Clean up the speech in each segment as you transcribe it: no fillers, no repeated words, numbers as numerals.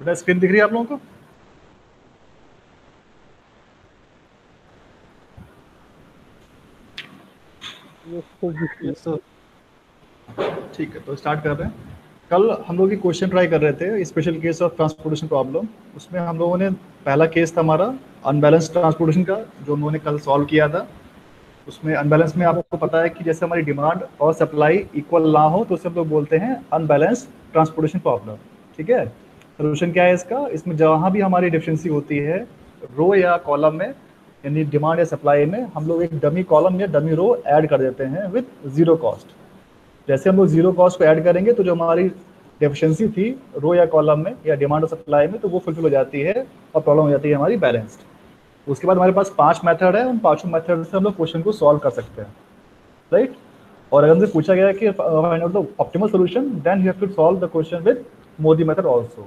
बेटा स्क्रीन दिख रही है आप लोगों को? Yes sir. ठीक है, तो स्टार्ट कर रहे हैं। कल हम लोग एक क्वेश्चन ट्राई कर रहे थे, special case of transportation problem. उसमें हम लोगों ने पहला केस था हमारा अनबैलेंस ट्रांसपोर्टेशन का, जो हम लोगों ने कल सॉल्व किया था। उसमें अनबैलेंस में आपको पता है कि जैसे हमारी डिमांड और सप्लाई इक्वल ना हो तो उसे हम लोग बोलते हैं अनबैलेंस ट्रांसपोर्टेशन प्रॉब्लम। ठीक है, सोल्यूशन क्या है इसका? इसमें जहाँ भी हमारी डिफिशिएंसी होती है रो या कॉलम में, यानी डिमांड या सप्लाई में, हम लोग एक डमी कॉलम या डमी रो ऐड कर देते हैं विद जीरो कॉस्ट। जैसे हम लोग जीरो कॉस्ट को ऐड करेंगे तो जो हमारी डेफिशिएंसी थी रो या कॉलम में या डिमांड और सप्लाई में, तो वो फुलफिल हो जाती है और प्रॉब्लम हो जाती है हमारी बैलेंस्ड। उसके बाद हमारे पास 5 मेथड है, उन पांचों मेथड से हम लोग क्वेश्चन को सॉल्व कर सकते हैं, राइट। और अगर हमसे पूछा गया है कि find out the optimal solution, then you have to solve the question with MODI method also.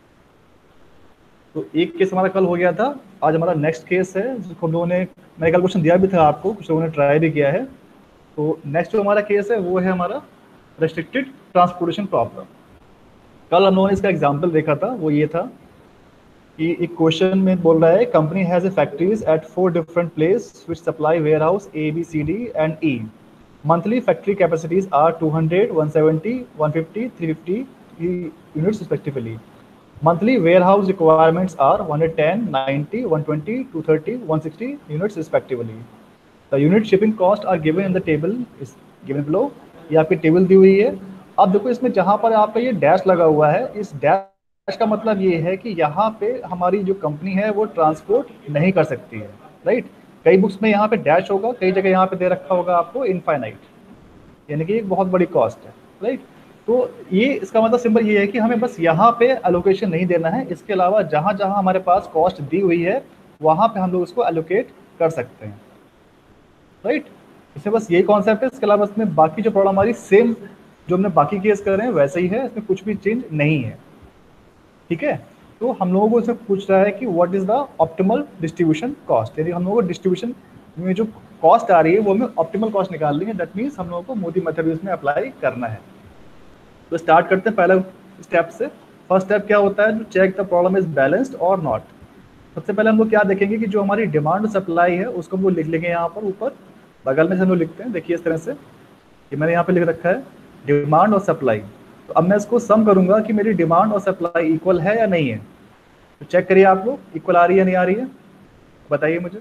तो एक केस हमारा कल हो गया था। आज हमारा नेक्स्ट केस है जिसको हम लोगों ने, मैंने कल क्वेश्चन दिया भी था आपको, कुछ लोगों ने ट्राई भी किया है। तो नेक्स्ट जो हमारा केस है वो है हमारा रेस्ट्रिक्टेड ट्रांसपोर्टेशन प्रॉब्लम। कल हम लोगों ने इसका एग्जाम्पल देखा था, वो ये था कि एक क्वेश्चन में बोल रहा है company has a factories at 4 different place which supply warehouse A B C D and E. Monthly factory capacities are 200, 170, 150, 350 units respectively. Monthly warehouse requirements are 110, 90, 120, 230, 160 units respectively. The unit shipping cost are given in the table is given below. ये आपकी table दी हुई है। अब देखो इसमें जहां पर आपका ये डैश लगा हुआ है, इस डैश का मतलब ये है कि यहाँ पे हमारी जो कंपनी है वो ट्रांसपोर्ट नहीं कर सकती है, राइट। कई बुक्स में यहाँ पे डैश होगा, कई जगह यहाँ पे दे रखा होगा आपको इनफाइनाइट, यानी कि एक बहुत बड़ी कॉस्ट है, राइट। तो ये इसका मतलब सिंपल ये है कि हमें बस यहाँ पे एलोकेशन नहीं देना है, इसके अलावा जहाँ जहाँ हमारे पास कॉस्ट दी हुई है वहाँ पे हम लोग इसको एलोकेट कर सकते हैं, राइट। इसमें बस यही कॉन्सेप्ट है, इसके अलावा इसमें बाकी जो प्रॉब्लम हमारी सेम जो हमने बाकी केस कर रहे हैं वैसे ही है, इसमें कुछ भी चेंज नहीं है, ठीक है। तो हम लोगों को इसमें पूछ रहा है कि what is the optimal distribution cost, यानी हम लोगों को डिस्ट्रीब्यूशन में जो कॉस्ट आ रही है वो हमें ऑप्टिमल कॉस्ट निकालनी है। दैट मीन्स हम लोगों को मोदी मेथड इसमें अप्लाई करना है। तो स्टार्ट करते हैं पहला स्टेप से। फर्स्ट स्टेप क्या होता है? Check the problem is balanced और नॉट। सबसे पहले हम लोग क्या देखेंगे कि जो हमारी डिमांड और सप्लाई है उसको हम लोग लिख लेंगे यहाँ पर ऊपर बगल में से हम लोग लिखते हैं, देखिए इस तरह से, कि मैंने यहाँ पे लिख रखा है डिमांड और सप्लाई। तो अब मैं इसको सम करूंगा कि मेरी डिमांड और सप्लाई इक्वल है या नहीं है। तो चेक करिए आप लोग, इक्वल आ रही है नहीं आ रही है, बताइए मुझे।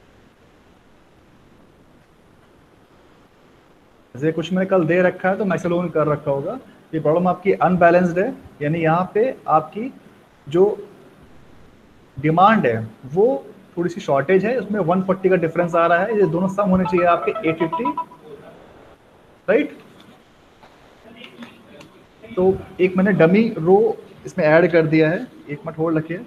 जैसे कुछ मैंने कल दे रखा है तो मैक्स लोगों ने कर रखा होगा। ये प्रॉब्लम आपकी अनबैलेंस्ड है, यानी यहाँ पे आपकी जो डिमांड है वो थोड़ी सी शॉर्टेज है, उसमें 140 का डिफरेंस आ रहा है। ये दोनों सम होने चाहिए आपके 850, राइट। तो एक मैंने डमी रो इसमें ऐड कर दिया है, एक मिनट होल्ड रखिए।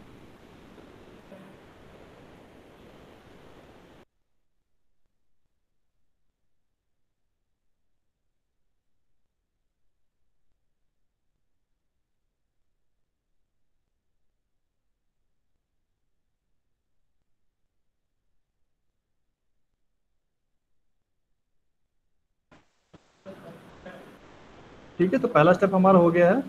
ठीक है, तो पहला स्टेप हमारा हो गया है।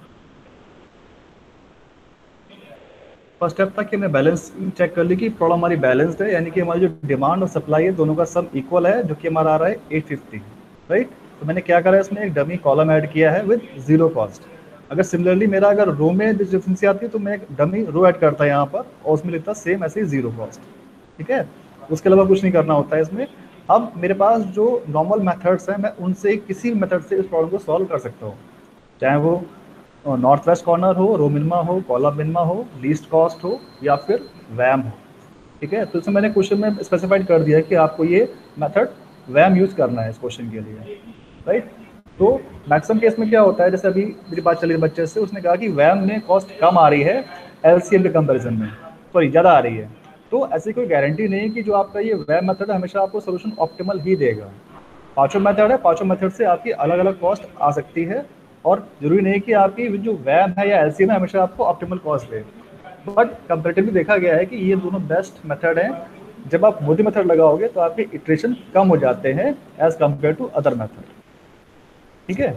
फर्स्ट स्टेप था कि हमने बैलेंस चेक कर ली कि प्रॉब्लम हमारी बैलेंस्ड है, यानी कि हमारी जो डिमांड और सप्लाई है दोनों का सम इक्वल है, जो कि हमारा आ रहा है 850, राइट। तो मैंने क्या करा है, इसमें एक डमी कॉलम ऐड किया है विद जीरो कॉस्ट। अगर सिमिलरली मेरा अगर रो में डिफरेंसी आती है तो मैं एक डमी रो ऐड करता है यहाँ पर और उसमें लिखता सेम ऐसे ही जीरो कॉस्ट, ठीक है। उसके अलावा कुछ नहीं करना होता है इसमें। अब मेरे पास जो नॉर्मल मेथड्स हैं, मैं उनसे किसी भी मेथड से इस प्रॉब्लम को सॉल्व कर सकता हूँ, चाहे वो नॉर्थ वेस्ट कॉर्नर हो, रो मिनिमा हो, कॉलम मिनिमा हो, लीस्ट कॉस्ट हो, या फिर वैम हो, ठीक है। तो इसमें मैंने क्वेश्चन में स्पेसिफाइड कर दिया है कि आपको ये मेथड वैम यूज करना है इस क्वेश्चन के लिए, राइट। तो मैक्सिमम केस में क्या होता है, जैसे अभी मेरी बात चली बच्चे से, उसने कहा कि वैम में कॉस्ट कम आ रही है एलसीएम के कंपेरिजन में, सॉरी ज़्यादा आ रही है। तो ऐसी कोई गारंटी नहीं है कि जो आपका ये वैम मेथड है हमेशा आपको सोल्यूशन ऑप्टिमल ही देगा। पांचों मेथड है, पांचों मेथड से आपकी अलग अलग कॉस्ट आ सकती है, और जरूरी नहीं कि आपकी जो वैम है या एलसीएम है हमेशा आपको ऑप्टिमल कॉस्ट दे। बट कंपेरेटिवली देखा गया है कि ये दोनों बेस्ट मेथड हैं। जब आप मोदी मेथड लगाओगे तो आपके इटरेशन कम हो जाते हैं as compare to other method, ठीक है।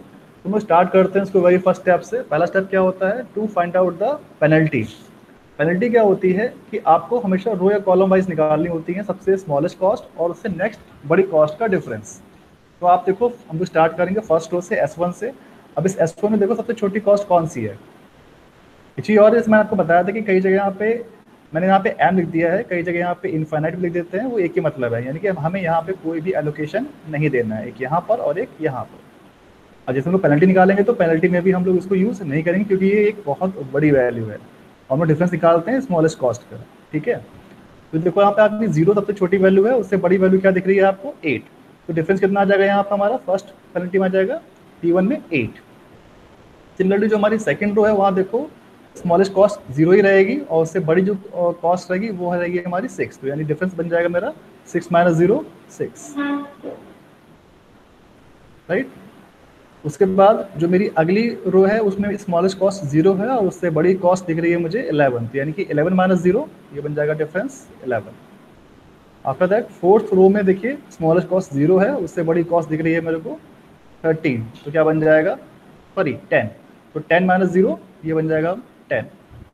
तो हम स्टार्ट करते हैं इसको वेरी फर्स्ट स्टेप से। पहला स्टेप क्या होता है, to find out the penalty. Penalty क्या होती है कि आपको हमेशा रो या कॉलम वाइज निकालनी होती है सबसे स्मॉलेस्ट कॉस्ट और उससे नेक्स्ट बड़ी कॉस्ट का डिफरेंस। तो आप देखो हम लोग स्टार्ट करेंगे फर्स्ट रो से S1 से। अब इस S1 में देखो सबसे छोटी कॉस्ट कौन सी है। एक चीज़ और इसमें आपको बताया था कि कई जगह यहाँ पे मैंने यहाँ पे m लिख दिया है, कई जगह यहाँ पे इनफाइनाइट लिख देते हैं, वो एक ही मतलब है, यानी कि हमें यहाँ पे कोई भी एलोकेशन नहीं देना है, एक यहाँ पर और एक यहाँ पर। और जैसे हम लोग पेनल्टी निकालेंगे तो पेनल्टी में भी हम लोग इसको यूज़ नहीं करेंगे क्योंकि ये एक बहुत बड़ी वैल्यू है और हम डिफरेंस निकालते हैं स्मॉलेस्ट कॉस्ट का। ठीक है, तो देखो यहाँ पे आपकी 0 सबसे छोटी वैल्यू है, उससे बड़ी वैल्यू क्या दिख रही है आपको 8। तो डिफरेंस कितना आ जाएगा यहाँ पर हमारा फर्स्ट पेनल्टी में आ जाएगा P1 में 8। सिमिलरली जो हमारी सेकंड रो है वहाँ देखो स्मॉलेस्ट कॉस्ट 0 ही रहेगी और उससे बड़ी जो कॉस्ट रहेगी वो रहेगी हमारी 6। तो यानी डिफरेंस बन जाएगा मेरा 6 - 0 6, राइट। उसके बाद जो मेरी अगली रो है उसमें स्मॉलेस्ट कॉस्ट 0 है और उससे बड़ी कॉस्ट दिख रही है मुझे 11। तो यानी कि 11 - 0 ये बन जाएगा difference 11। After that fourth row में देखिए स्मॉलेस्ट कॉस्ट 0 है, उससे बड़ी कॉस्ट दिख रही है मेरे को 13। तो क्या बन जाएगा, सॉरी 10। तो 10 - 0 ये बन जाएगा 10,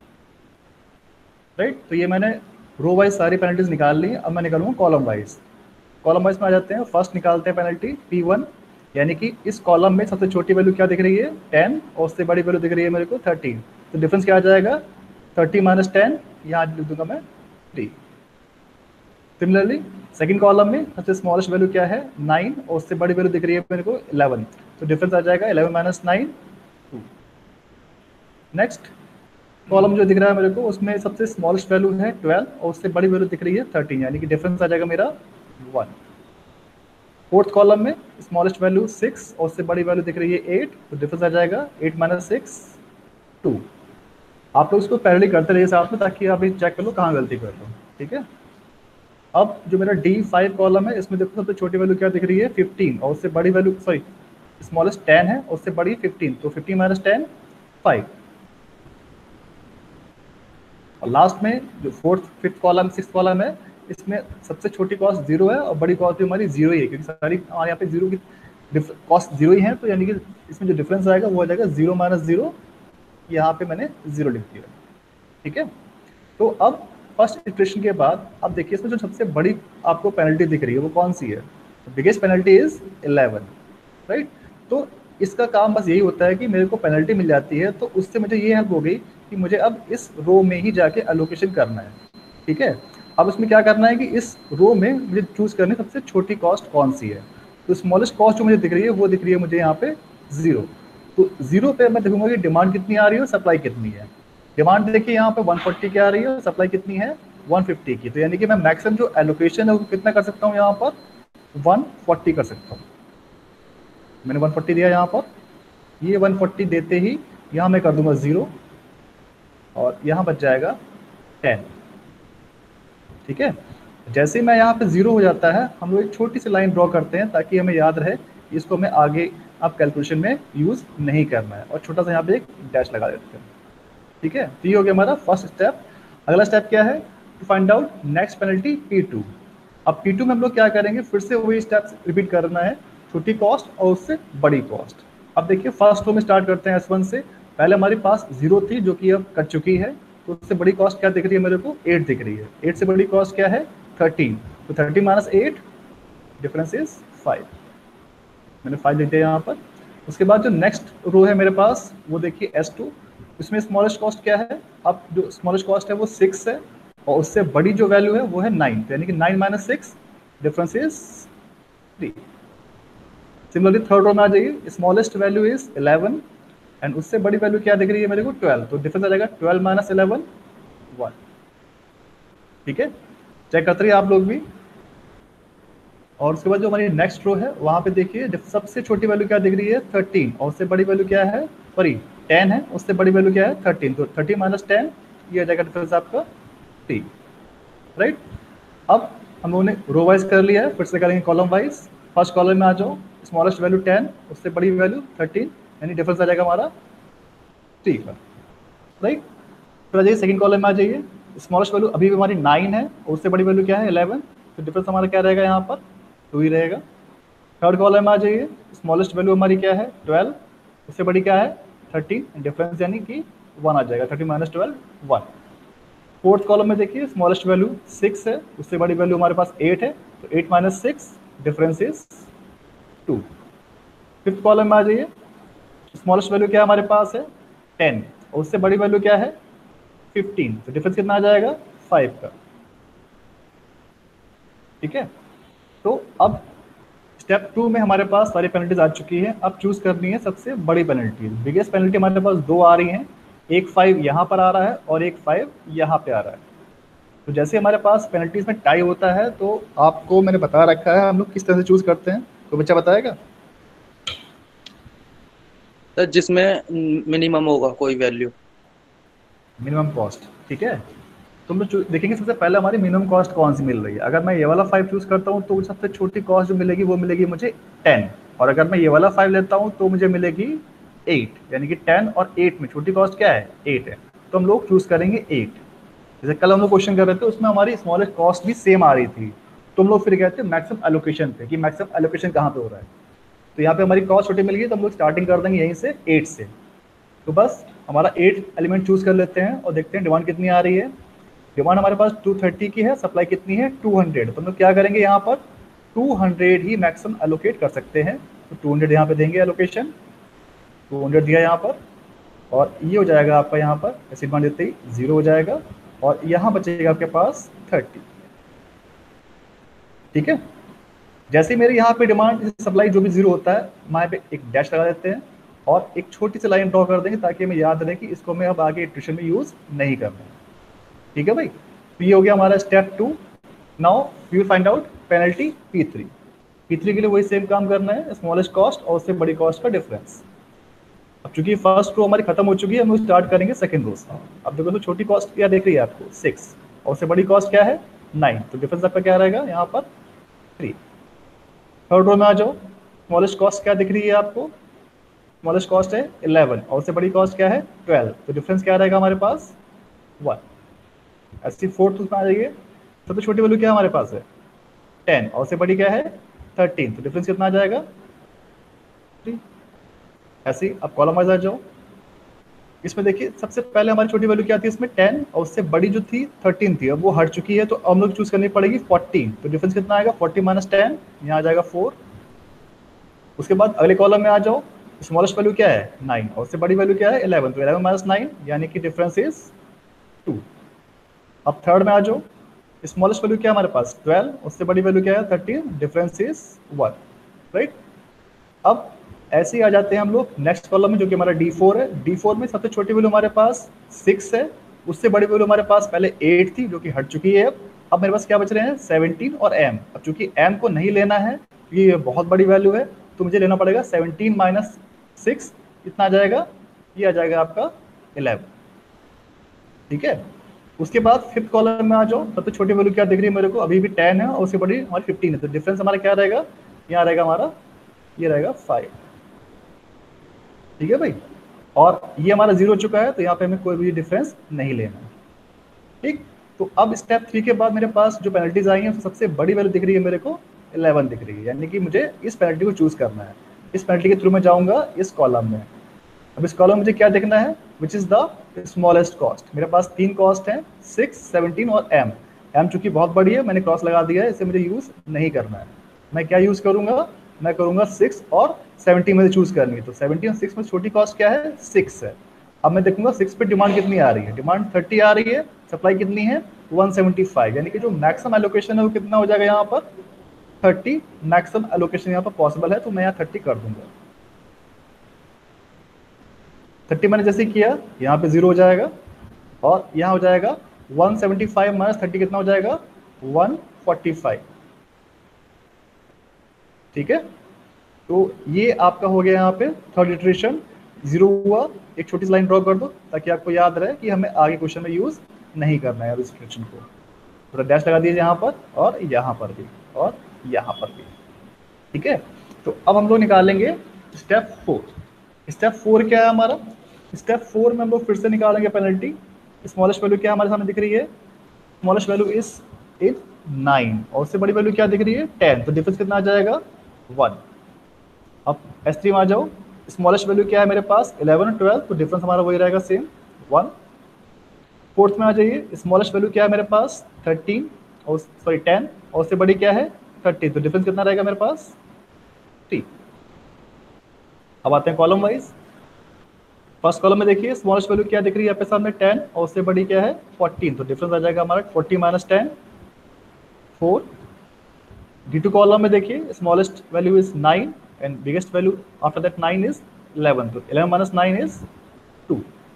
राइट। तो ये मैंने रो वाइज सारी पेनल्टीज निकाल ली। अब मैं निकालूंगा कॉलम वाइज। कॉलम वाइज में आ जाते हैं। फर्स्ट निकालते हैं पेनल्टी P1, यानी कि इस कॉलम में सबसे छोटी वैल्यू क्या दिख रही है 10 और उससे बड़ी वैल्यू दिख रही है मेरे को 13। तो डिफरेंस क्या आ जाएगा 30 - 10, यहाँ लिख दूंगा मैं 3। सिमिलरली सेकंड कॉलम में सबसे स्मॉलेस्ट वैल्यू क्या है 9 और उससे बड़ी वैल्यू दिख रही है मेरे को 11। तो डिफरेंस आ जाएगा 11 - 9 2। नेक्स्ट कॉलम जो दिख रहा है मेरे को उसमें सबसे स्मॉलेस्ट वैल्यू है 12 और उससे बड़ी वैल्यू दिख रही है 13, यानी कि डिफरेंस आ जाएगा मेरा 1। फोर्थ कॉलम में स्मॉलेस्ट वैल्यू 6 और उससे बड़ी वैल्यू दिख रही है 8। तो डिफरेंस आ जाएगा 8 - 6 2। आप लोग इसको पैरेलली करते रहिए साथ में ताकि आप चेक कर लो कहाँ गलती कर लो। ठीक है, अब जो मेरा D5 कॉलम है इसमें देखो सबसे छोटी वैल्यू क्या दिख रही है 15 और उससे बड़ी वैल्यू सॉरी स्मॉलेस्ट 10 है और उससे बड़ी 15। तो 15 - 10 5। और लास्ट में जो fourth fifth column six column है इसमें सबसे छोटी कॉस्ट 0 है और बड़ी कॉस्ट भी हमारी 0 ही है, क्योंकि सारी हमारे यहाँ पे 0 की कॉस्ट 0 ही है। तो यानी कि इसमें जो डिफरेंस आएगा वो आ जाएगा 0 - 0, यहाँ पे मैंने 0 लिख दिया। ठीक है, तो अब फर्स्ट इटरेशन के बाद अब देखिए इसमें जो सबसे बड़ी आपको पेनल्टी दिख रही है वो कौन सी है, बिगेस्ट पेनल्टी इज 11, राइट। तो इसका काम बस यही होता है कि मेरे को पेनल्टी मिल जाती है तो उससे मुझे ये हेल्प हो गई कि मुझे अब इस रो में ही जाके एलोकेशन करना है। ठीक है, अब इसमें क्या करना है कि इस रो में मुझे चूज करनी सबसे छोटी कॉस्ट कौन सी है। तो स्मॉलेस्ट कॉस्ट जो मुझे दिख रही है वो दिख रही है मुझे यहाँ पे 0। तो 0 पे मैं देखूंगा कि डिमांड कितनी आ रही है और सप्लाई कितनी है। डिमांड देखिए यहाँ पे 140 की आ रही है और सप्लाई कितनी है 150 की। तो यानी कि मैं मैक्सिमम जो एलोकेशन है वो कितना कर सकता हूँ यहाँ पर 140 कर सकता हूँ। मैंने 140 दिया यहाँ पर, ये 140 देते ही यहाँ मैं कर दूंगा 0 और यहाँ बच जाएगा 10। ठीक है, जैसे ही मैं यहाँ पे 0 हो जाता है हम लोग एक छोटी सी लाइन ड्रॉ करते हैं ताकि हमें याद रहे इसको हमें आगे आप कैलकुलेशन में यूज़ नहीं करना है, और छोटा सा यहाँ पे एक डैश लगा देते हैं। ठीक है, तो ये हो गया हमारा फर्स्ट स्टेप। अगला स्टेप क्या है, to find out next penalty P2। अब P2 में हम लोग क्या करेंगे, फिर से वही स्टेप्स रिपीट करना है, छोटी कॉस्ट और उससे बड़ी कॉस्ट। अब देखिए फर्स्ट रो में स्टार्ट करते हैं S1 से। पहले हमारे पास 0 थी जो कि अब कट चुकी है, तो उससे बड़ी कॉस्ट क्या दिख रही है मेरे को 8 दिख रही है। 8 से बड़ी कॉस्ट क्या है 13। तो 30 - 8 डिफरेंस इज 5। मैंने 5 लिख दिया यहाँ पर। उसके बाद जो नेक्स्ट रो है मेरे पास वो देखिए S2। इसमें स्मॉलेस्ट कॉस्ट क्या है, अब जो स्मॉलेस्ट कॉस्ट है वो 6 है और उससे बड़ी जो वैल्यू है वो है 9। यानी कि 9 - 6 difference is 3। Similarly third row में आ जाइए, स्मॉलेस्ट वैल्यू इज 11 एंड उससे बड़ी वैल्यू क्या दिख रही है मेरे को 12। तो डिफरेंस आ जाएगा 12 - 11 1। ठीक है, चेक करते रहिए आप लोग भी। और उसके बाद जो हमारी नेक्स्ट रो है वहाँ पे देखिए सबसे छोटी वैल्यू क्या दिख रही है 13 और उससे बड़ी वैल्यू क्या है सॉरी 10 है, उससे बड़ी वैल्यू क्या है 13। तो 30 - 10 ये आ जाएगा डिफरेंस आपका 3, राइट। अब हम लोगों ने रो वाइज कर लिया है, फिर से करेंगे कॉलम वाइज। फर्स्ट कॉलम में आ जाओ, स्मॉलेस्ट वैल्यू 10 उससे बड़ी वैल्यू 13, यानी डिफरेंस आ जाएगा हमारा 3 का, राइट। फिर आ जाइए सेकंड कॉलम में आ जाइए, स्मॉलेस्ट वैल्यू अभी भी हमारी 9 है और उससे बड़ी वैल्यू क्या है 11। तो डिफरेंस हमारा क्या रहेगा यहाँ पर 2 ही रहेगा। थर्ड कॉलम में आ जाइए, स्मॉलेस्ट वैल्यू हमारी क्या है 12, उससे बड़ी क्या है 13, डिफरेंस यानी कि 1 आ जाएगा, 13 माइनस 12 1। फोर्थ कॉलम में देखिए स्मॉलेस्ट वैल्यू 6 है, उससे बड़ी वैल्यू हमारे पास 8 है, तो 8 minus 6 difference is 2। Fifth column में आ जाइए, स्मॉलेस्ट वैल्यू क्या हमारे पास है 10, और उससे बड़ी वैल्यू क्या है 15, तो डिफरेंस कितना आ जाएगा 5 का। ठीक है, तो अब स्टेप 2 में हमारे पास सारी पेनल्टीज आ चुकी है। अब चूज करनी है सबसे बड़ी पेनल्टी। बिगेस्ट पेनल्टी हमारे पास 2 आ रही हैं, एक 5 यहाँ पर आ रहा है और एक 5 यहाँ पे आ रहा है। तो जैसे हमारे पास पेनल्टीज में टाई होता है, तो आपको मैंने बता रखा है हम लोग किस तरह से चूज करते हैं, तो बच्चा बताएगा। सर जिसमें मिनिमम होगा कोई वैल्यू। मिनिमम कॉस्ट, ठीक है। तो हम लोग देखेंगे सबसे पहले हमारी मिनिमम कॉस्ट कौन सी मिल रही है। अगर मैं ये वाला 5 चूज करता हूँ तो सबसे छोटी कॉस्ट जो मिलेगी वो मिलेगी मुझे 10, और अगर मैं ये वाला 5 लेता हूँ तो मुझे मिलेगी 8, यानी कि 10 और 8 में छोटी कॉस्ट क्या है 8 है, तो हम लोग चूज करेंगे 8। जैसे कल हम लोग क्वेश्चन कर रहे थे उसमें हमारी स्मॉलेस्ट कॉस्ट भी सेम आ रही थी, तो हम लोग फिर कहते हैं मैक्सिमम एलोकेशन पे कि मैक्सिमम एलोकेशन कहाँ पे हो रहा है। तो यहाँ पे हमारी कॉस्ट छोटी मिल गई, तो हम लोग स्टार्टिंग कर देंगे यहीं से 8 से। तो बस हमारा 8 एलिमेंट चूज कर लेते हैं और देखते हैं डिमांड कितनी आ रही है। डिमांड हमारे पास 230 की है, सप्लाई कितनी है 200, तो हम लोग क्या करेंगे यहाँ पर 200 ही मैक्सिमम एलोकेट कर सकते हैं। तो 200 यहाँ पे देंगे एलोकेशन, 200 दिया यहाँ पर, और ये हो जाएगा आपका यहाँ पर ऐसी डिमांड देते ही 0 हो जाएगा, और यहाँ बचेगा आपके पास 30। ठीक है, जैसे ही मेरे यहाँ पे डिमांड सप्लाई जो भी 0 होता है, वहाँ पे एक डैश लगा देते हैं और एक छोटी सी लाइन ड्रॉ कर देंगे ताकि हमें याद रहे कि इसको मैं अब आगे ट्यूशन में यूज नहीं करना है। ठीक है भाई, तो ये हो गया हमारा step 2। Now we will find out penalty P3। P3 के लिए वही सेम काम करना है, स्मॉलेस्ट कॉस्ट और उससे बड़ी कॉस्ट का डिफरेंस। अब चूंकि फर्स्ट रो हमारी खत्म हो चुकी है, हम लोग स्टार्ट करेंगे सेकंड रो से। अब देखो तो छोटी कॉस्ट क्या देख रही है आपको 6, और उससे बड़ी कॉस्ट क्या है 9, तो डिफरेंस आपका क्या रहेगा यहाँ पर 3। थर्ड रो में आ जाओ, स्मॉलेस्ट कॉस्ट क्या दिख रही है आपको, स्मॉलेस्ट कॉस्ट है 11, और उससे बड़ी कॉस्ट क्या है 12, तो डिफरेंस क्या रहेगा हमारे पास 1। ऐसी फोर्थ उसमें आ जाइए, सबसे छोटी वैल्यू क्या हमारे पास है 10, और उससे बड़ी क्या है 13, तो डिफरेंस कितना आ जाएगा 3। ऐसे ही अब कॉलम वाइज आ जाओ, इसमें देखिए सबसे पहले हमारी छोटी वैल्यू क्या थी इसमें 10, और उससे बड़ी जो थी 13 थी, अब वो हट चुकी है, तो हम लोग चूज करनी पड़ेगी 14, तो डिफरेंस कितना आएगा 40 माइनस 10, यहाँ आ जाएगा 4। उसके बाद अगले कॉलम में आ जाओ, स्मॉलेस्ट वैल्यू क्या है 9, और उससे बड़ी वैल्यू क्या है 11, तो 11 माइनस 9 यानी कि डिफरेंस इज 2। अब थर्ड में आ जाओ, स्मॉलेस्ट वैल्यू क्या है हमारे पास 12, उससे बड़ी वैल्यू क्या है 13, डिफरेंस इज 1, राइट। अब ऐसे ही आ जाते हैं हम लोग नेक्स्ट कॉलम में जो कि हमारा D4 है। D4 में सबसे छोटी वैल्यू हमारे पास 6 है, उससे बड़ी वैल्यू हमारे पास पहले 8 थी जो कि हट चुकी है। अब मेरे पास क्या बच रहे हैं 17 और M। अब चूंकि M को नहीं लेना है, ये बहुत बड़ी वैल्यू है, तो मुझे लेना पड़ेगा 17 माइनस 6, कितना आ जाएगा, ये आ जाएगा आपका 11। ठीक है, उसके बाद फिफ्थ कॉलम में आ जाओ, सबसे छोटी वैल्यू क्या दिख रही है मेरे को, अभी भी 10 है, और उससे बड़ी हमारी 15 है, तो डिफरेंस हमारा क्या रहेगा, यहाँ रहेगा हमारा, ये रहेगा 5। ठीक है भाई, और ये हमारा 0 हो चुका है, तो यहाँ पे हमें कोई भी डिफरेंस नहीं लेना है। ठीक, तो अब स्टेप 3 के बाद मेरे पास जो पेनल्टीज आई हैं, सबसे बड़ी वैल्यू दिख रही है मेरे को 11 दिख रही है, यानी कि मुझे इस पेनल्टी को चूज करना है। इस पेनल्टी के थ्रू मैं जाऊंगा इस कॉलम में। अब इस कॉलम में मुझे क्या देखना है, which is the smallest cost. मेरे पास 3 कॉस्ट हैं 6, 17 और M चूंकि बहुत बड़ी है, मैंने क्रॉस लगा दिया है, इसे मुझे यूज नहीं करना है। मैं क्या यूज करूंगा, मैं करूंगा 6 और 17 में चूज करनी है, तो 17 और 6 में छोटी कॉस्ट क्या है 6 है। अब मैं देखूंगा 6 पे डिमांड कितनी आ रही है, डिमांड 30 आ रही है, सप्लाई कितनी है 175, यानी कि जो मैक्सिमम एलोकेशन है वो कितना हो जाएगा यहाँ पर 30। मैक्सिमम एलोकेशन यहाँ पर पॉसिबल है, तो मैं यहाँ 30 कर दूंगा। 30 मैंने जैसे किया, यहाँ पे 0 हो जाएगा, और यहाँ हो जाएगा 175 माइनस 30 कितना हो जाएगा 145। ठीक है, तो ये आपका हो गया यहाँ पे थर्ड इटरेशन। 0 हुआ, एक छोटी सी लाइन ड्रॉ कर दो ताकि आपको याद रहे कि हमें आगे क्वेश्चन में यूज नहीं करना है इस इटरेशन को। थोड़ा डैश लगा दीजिए यहाँ पर, और यहाँ पर भी, और यहाँ पर भी। ठीक है, तो अब हम लोग निकालेंगे स्टेप 4। स्टेप 4 क्या है हमारा, स्टेप 4 में हम लोग फिर से निकालेंगे पेनल्टी। स्मॉलेस्ट वैल्यू क्या हमारे सामने दिख रही है, स्मॉलेस्ट वैल्यू इज 9, और उससे बड़ी वैल्यू क्या दिख रही है 10, तो डिफरेंस कितना आ जाएगा 1। अब S3 में आ जाओ, स्मॉलेस्ट वैल्यू क्या है मेरे पास 11 और 12, तो डिफरेंस हमारा वही रहेगा सेम 1। फोर्थ में आ जाइए, स्मॉलेस्ट वैल्यू क्या है मेरे पास 13 और सॉरी 10 और उससे बड़ी क्या है 30, तो डिफरेंस कितना रहेगा मेरे पास 3। अब आते हैं कॉलम वाइज। फर्स्ट कॉलम में देखिए स्मॉलेस्ट वैल्यू क्या दिख रही है यहाँ पे सामने 10 और उससे बड़ी क्या है 14, तो डिफरेंस आ जाएगा हमारा 40 माइनस 10 4। D2 कॉलम में देखिए smallest value is 9 and biggest value after that 9 is 11, तो 11 minus 9 is 2।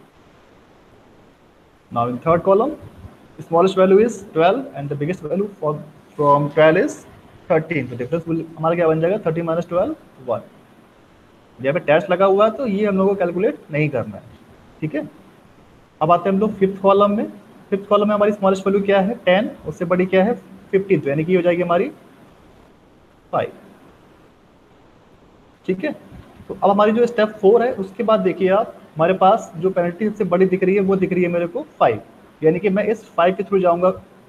Now in third column smallest value is 12 and the biggest value from 12 is 13, तो डिफरेंस हमारा क्या बन जाएगा 30 माइनस 12 1। यहाँ पे टैक्स लगा हुआ है तो ये हम लोग को कैलकुलेट नहीं करना है, ठीक है। अब आते हैं हम लोग फिफ्थ कॉलम में। फिफ्थ कॉलम में हमारी स्मॉलेस्ट वैल्यू क्या है 10, उससे बड़ी क्या है 15, तो यानी कि हो जाएगी हमारी 5, ठीक है। तो अब हमारी जो स्टेप 4 है उसके बाद देखिए आप हमारे पास जो पेनल्टी सबसे बड़ी दिख रही है वो दिख रही है मेरे को 5, यानी कि मैं इस 5 के थ्रू जाऊंगा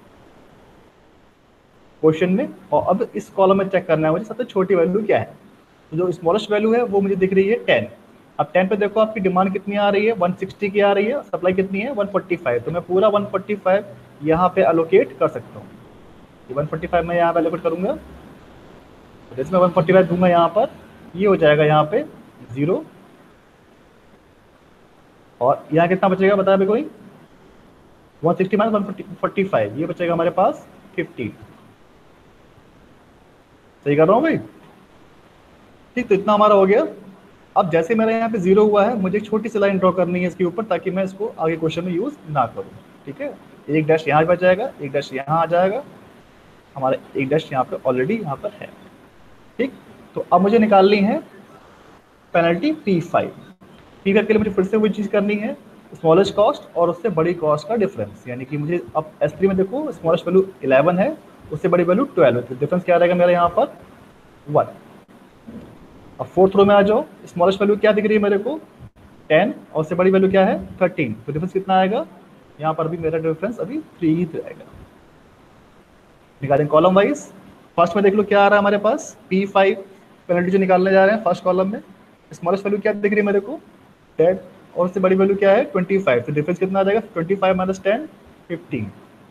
क्वेश्चन में, और अब इस कॉलम में चेक करना है मुझे सबसे छोटी वैल्यू क्या है। तो जो स्मॉलेस्ट वैल्यू है वो मुझे दिख रही है 10। अब 10 पे देखो आपकी डिमांड कितनी आ रही है 160 की आ रही है, सप्लाई कितनी है 145, तो मैं पूरा 145 यहाँ पे अलोकेट कर सकता हूँ। 145 मैं यहाँ पे अलोकेट करूंगा, जैसे मैं 145 दूंगा यहाँ पर, ये हो जाएगा यहाँ पे 0, और यहाँ कितना बचेगा बता कोई 160 माइनस 145, ये बचेगा हमारे पास 50। सही कर रहा हूँ भाई, ठीक। तो इतना हमारा हो गया। अब जैसे मेरा यहाँ पे 0 हुआ है मुझे एक छोटी सी लाइन ड्रॉ करनी है इसके ऊपर, ताकि मैं इसको आगे क्वेश्चन में यूज ना करूँ, ठीक है। एक डैश यहाँ बच जाएगा, एक डैश यहाँ आ जाएगा, हमारा एक डैश यहाँ पे ऑलरेडी यहाँ पर है, ठीक। तो अब मुझे निकालनी है पेनल्टी P5। P5 के लिए मुझे फिर से वही चीज़ करनी है, स्मॉलेस्ट कॉस्ट और उससे बड़ी कॉस्ट का डिफरेंस, यानी कि मुझे अब S3 में देखो स्मॉलेस्ट वैल्यू 11 है, उससे बड़ी वैल्यू 12 है, तो डिफरेंस क्या रहेगा मेरा यहाँ पर 1। अब फोर्थ रो में आ जाओ, स्मॉलेस्ट वैल्यू क्या दिख रही है मेरे को 10 और उससे बड़ी वैल्यू क्या है 13, तो डिफरेंस कितना आएगा यहाँ पर भी मेरा डिफरेंस अभी 3 ही रहेगा। निकालें कॉलम वाइज। फर्स्ट में देख लो क्या आ रहा है हमारे पास P5 पेनल्टी जो निकालने जा रहे हैं फर्स्ट कॉलम में, स्मॉलेस्ट वैल्यू क्या दिख रही है मेरे को 10 और उससे बड़ी वैल्यू क्या है 25, तो डिफरेंस कितना आ जाएगा 25 माइनस 10 15,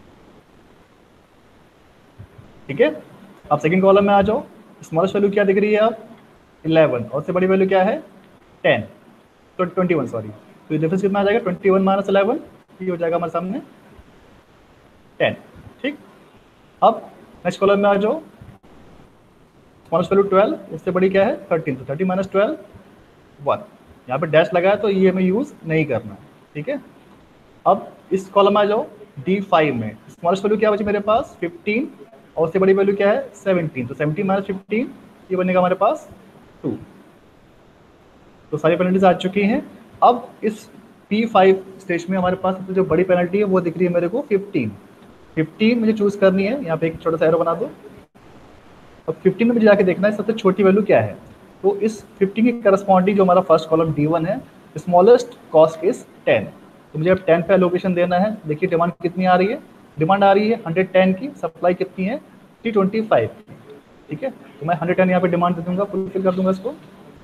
ठीक है। अब सेकंड कॉलम में आ जाओ, स्मॉलेस्ट वैल्यू क्या दिख रही है आप 11 और उससे बड़ी वैल्यू क्या है 10 तो 21 सॉरी, तो डिफरेंस कितना आ जाएगा 21 माइनस 11, ये हो जाएगा हमारे सामने 10, ठीक। अब नेक्स्ट कॉलम में आ जाओ, स्मॉलेस्ट वैल्यू 12 उससे बड़ी क्या है 13, तो 30 माइनस 12 1, यहाँ पे डैश लगा है तो ये हमें यूज नहीं करना, ठीक है। अब इस कॉलम में आ जाओ D5 में, स्मॉलेस्ट वैल्यू क्या बची मेरे पास 15 और उससे बड़ी वैल्यू क्या है 17, तो 17 माइनस 15 ये बनेगा हमारे पास 2। तो सारी पेनल्टीज आ चुकी हैं। अब इस P5 स्टेज में हमारे पास जो बड़ी पेनल्टी है वो दिख रही है मेरे को 15 मुझे चूज करनी है, यहाँ पे एक छोटा सा एरो बना दो। अब 15 में मुझे जाके देखना है सबसे छोटी वैल्यू क्या है, तो इस 15 की करस्पॉन्डिंग जो हमारा फर्स्ट कॉलम D1 है, स्मॉलेस्ट कॉस्ट इज 10, तो मुझे अब 10 पे एलोकेशन देना है। देखिए डिमांड कितनी आ रही है, डिमांड आ रही है 110 की, सप्लाई कितनी है 325, ठीक है। तो मैं 110 यहाँ पे डिमांड दे दूंगा, फुलफिल कर दूंगा इसको,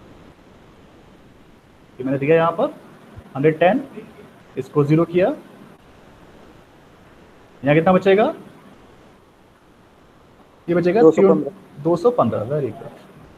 ये मैंने दिया यहाँ पर 110, इसको 0 किया, यहाँ कितना बचेगा ये बचेगा 215, वेरी गुड,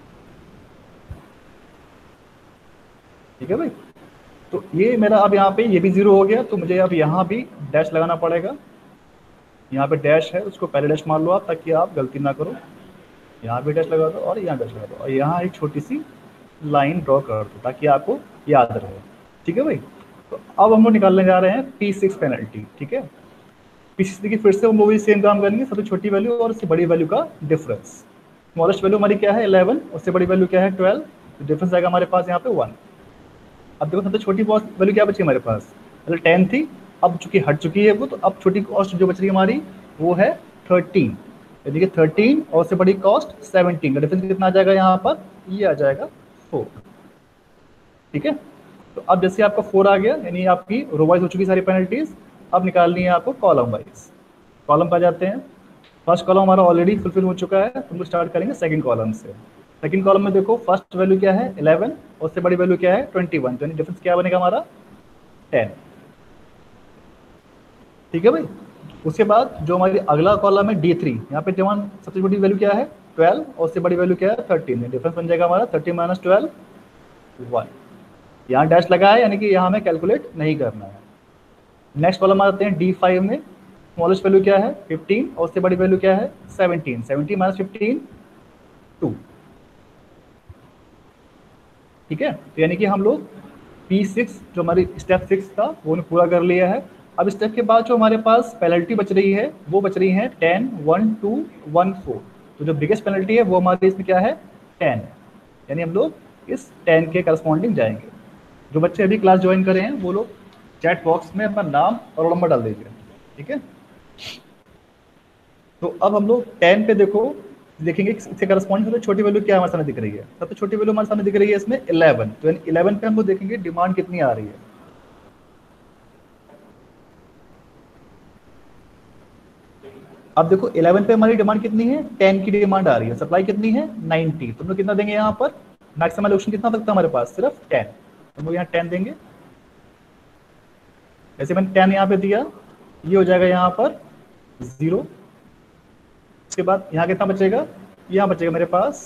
ठीक है भाई। तो ये मेरा अब यहाँ पे ये भी 0 हो गया, तो मुझे अब यहाँ भी डैश लगाना पड़ेगा, यहाँ पे डैश है उसको पहले डैश मार लो आप ताकि आप गलती ना करो, यहाँ भी डैश लगा दो और यहाँ डैश लगा दो और यहाँ एक छोटी सी लाइन ड्रॉ कर दो ताकि आपको याद रहे, ठीक है भाई। तो अब हम लोग निकालने जा रहे हैं P6 पेनल्टी, ठीक है। P6 की फिर से हम वही सेम काम करेंगे, सबसे छोटी वैल्यू और उससे बड़ी वैल्यू का डिफरेंस। स्मॉलेस्ट वैल्यू हमारी क्या है 11, उससे बड़ी वैल्यू क्या है 12, तो डिफरेंस आएगा हमारे पास यहाँ पे 1। अब देखो सबसे छोटी वैल्यू क्या बची हमारे पास, मतलब 10 थी, अब चूंकि हट चुकी है वो, तो अब छोटी कॉस्ट जो बच रही है हमारी वो है 13, यानी कि 13 और उससे बड़ी कॉस्ट 17 का डिफरेंस कितना आ जाएगा यहाँ पर, ये आ जाएगा 4, ठीक है। तो अब जैसे आपका 4 आ गया, यानी आपकी रो वाइज हो चुकी सारी पेनल्टीज, अब निकालनी है आपको कॉलम वाइज। कॉलम पर जाते हैं, फर्स्ट कॉलम हमारा ऑलरेडी फुलफिल हो चुका है, हम लोग स्टार्ट करेंगे सेकंड कॉलम से। सेकंड कॉलम में देखो फर्स्ट वैल्यू क्या है 11 और उससे बड़ी वैल्यू क्या है 21, तो यानी डिफरेंस क्या बनेगा हमारा 10। ठीक है भाई। उसके बाद जो हमारी अगला कॉलम है D3, यहाँ पे डिमांड सबसे बड़ी वैल्यू क्या है 12 और उससे बड़ी वैल्यू क्या है 13, डिफरेंस बन जाएगा हमारा 13 माइनस 12 1। यहाँ डैश लगा है यानी कि यहाँ हमें कैलकुलेट नहीं करना है। नेक्स्ट कॉलम आते हैं D5 में, स्मॉलेस्ट वैल्यू क्या है 15 और उससे बड़ी वैल्यू क्या है 17, 17 माइनस 15 2। ठीक है, तो यानी कि हम लोग P6 जो हमारी स्टेप 6 था वो पूरा कर लिया है। अब स्टेप के बाद जो हमारे पास पेनल्टी बच रही है वो बच रही है 10 1 2 1 4। तो जो बिगेस्ट पेनल्टी है वो हमारे इसमें क्या है 10 है, यानी हम लोग इस 10 के करस्पॉन्डिंग जाएंगे। जो बच्चे अभी क्लास ज्वाइन करे हैं वो लोग चैट बॉक्स में अपना नाम और रोल नंबर डाल दीजिए। ठीक है, तो अब हम लोग 10 पे देखो देखेंगे इससे करस्पॉन्डिंग सबसे छोटी वैल्यू क्या हमारे सामने दिख रही है। सबसे छोटी वैल्यू हमारे सामने दिख रही है इसमें 11, तो 11 पे हम लोग देखेंगे डिमांड कितनी आ रही है। अब देखो 11 पे हमारी डिमांड कितनी है 10 की डिमांड आ रही है, सप्लाई कितनी है 90, तो हम लोग कितना देंगे यहाँ पर मैक्सिमम एलोकेशन कितना सकता है हमारे पास सिर्फ 10, हम लोग यहाँ 10 देंगे। जैसे मैंने 10 यहाँ पे दिया ये हो जाएगा यहाँ पर 0। उसके बाद यहाँ कितना बचेगा, यहाँ बचेगा मेरे पास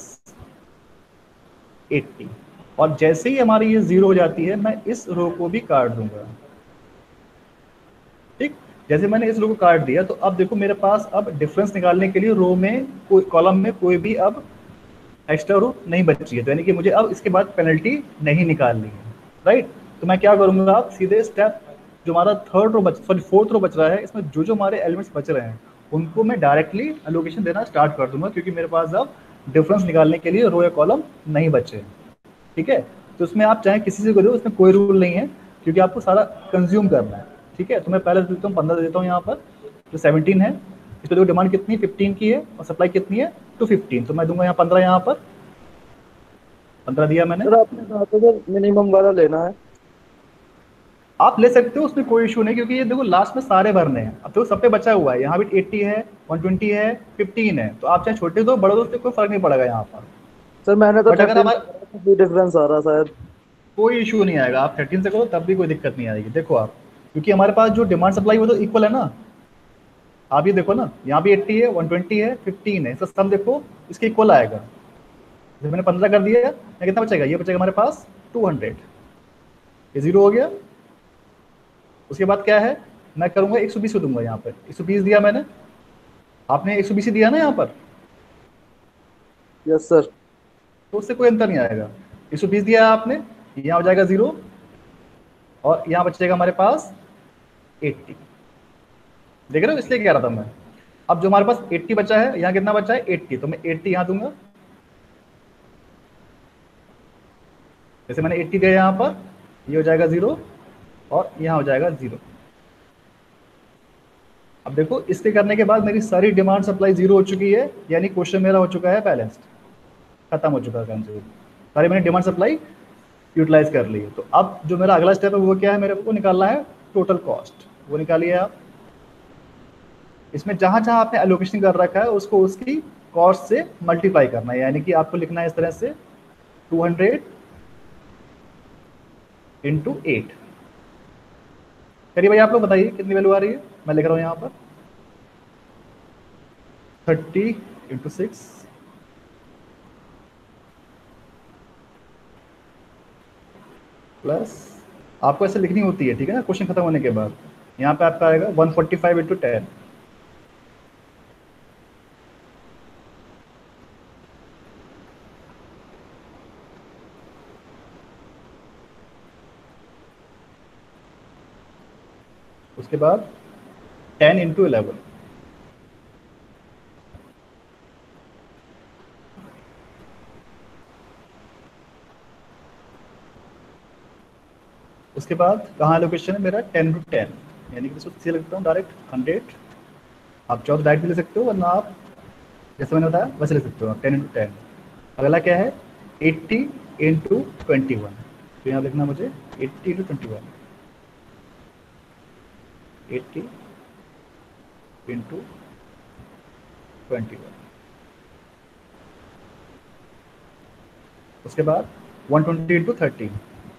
80, और जैसे ही हमारी ये 0 हो जाती है मैं इस रो को भी काट दूंगा। ठीक, जैसे मैंने इस रो को काट दिया तो अब देखो मेरे पास अब डिफरेंस निकालने के लिए रो में कोई कॉलम में कोई भी अब एक्स्ट्रा रो नहीं बची है, तो यानी कि मुझे अब इसके बाद पेनल्टी नहीं निकालनी है। राइट, तो मैं क्या करूंगा आप सीधे स्टेप जो हमारा थर्ड रो बच सॉरी फोर्थ रो बच रहा है इसमें जो जो हमारे एलिमेंट्स बच रहे हैं उनको मैं डायरेक्टली एलोकेशन देना स्टार्ट कर दूंगा, क्योंकि मेरे पास अब डिफरेंस निकालने के लिए रो या कॉलम नहीं बचे। ठीक है, तो उसमें आप चाहे किसी से करो, उसमें कोई रूल नहीं है क्योंकि आपको सारा कंज्यूम करना है। ठीक है, तो मैं पहले देता हूँ 15 देता हूँ यहाँ पर, जो 17 है इस पर देखो डिमांड कितनी 15 की है और सप्लाई कितनी है 215, तो मैं दूंगा यहाँ 15, यहाँ पर 15 दिया मैंने। सर आपने कहा था सर मिनिमम वाला लेना है। आप ले सकते हो उसमें कोई इशू नहीं, क्योंकि ये देखो लास्ट में सारे भरने हैं। अब तो सब पे बचा हुआ है, यहाँ भी 80 है 120 है 15 है, तो आप चाहे छोटे दो बड़े दो उससे कोई फर्क नहीं पड़ेगा यहाँ पर। सर मैंने तो बट अगर 13 हमारा डिफरेंस आ रहा शायद। कोई इशू नहीं आएगा, आप 13 से करो तब भी कोई दिक्कत नहीं आएगी। देखो आप, क्योंकि हमारे पास जो डिमांड सप्लाई वो तो इक्वल है ना। आप ये देखो ना, यहाँ भी 80 है 120 है 15 है, इसका सम देखो इसके इक्वल आएगा। जब मैंने 15 कर दिया या कितना बचेगा, ये बचेगा हमारे पास 200, ये 0 हो गया। उसके बाद क्या है, मैं करूंगा 120 दूंगा यहाँ पर, 120 दिया मैंने, आपने 120 दिया ना यहाँ पर, यस सर। तो उससे कोई अंतर नहीं आएगा। 120 दिया आपने, यहाँ हो जाएगा 0 और यहाँ बचेगा हमारे पास 80। देख रहे हो, इसलिए कह रहा था मैं। अब जो हमारे पास 80 बचा है, यहाँ कितना बचा है 80, तो मैं 80 यहाँ दूंगा। जैसे मैंने 80 दिया यहाँ पर, ये हो जाएगा 0 और यहाँ हो जाएगा 0। अब देखो इसके करने के बाद मेरी सारी डिमांड सप्लाई 0 हो चुकी है, यानी क्वेश्चन मेरा हो चुका है बैलेंस्ड, खत्म हो चुका है कंज्यूम। सारी मैंने डिमांड सप्लाई यूटिलाइज कर ली है। तो अब जो मेरा अगला स्टेप है वो क्या है, मेरे को निकालना है टोटल कॉस्ट। वो निकालिए आप। इसमें जहां जहां आपने एलोकेशन कर रखा है उसको उसकी कॉस्ट से मल्टीप्लाई करना है, यानी कि आपको लिखना है इस तरह से 200 इंटू 8। करिए भाई आप लोग बताइए कितनी वैल्यू आ रही है, मैं लिख रहा हूँ यहाँ पर 30 इंटू 6 प्लस, आपको ऐसे लिखनी होती है ठीक है ना क्वेश्चन खत्म होने के बाद। यहाँ पे आपका आएगा 145 इंटू 10। उसके बाद 10 इंटू 11। उसके बाद कहाँ लोकेशन है मेरा 10 टू 10, यानी कि इसको सी लगता हूँ डायरेक्ट 100। आप चाहो तो डायरेक्ट भी ले सकते हो, वरना आप जैसे मैंने बताया वैसे ले सकते हो आप 10 इंटू 10। अगला क्या है 80 इंटू 21, तो यहाँ लिखना मुझे 80 इंटू 21, 80 इंटू 21। उसके बाद 120 इंटू 30,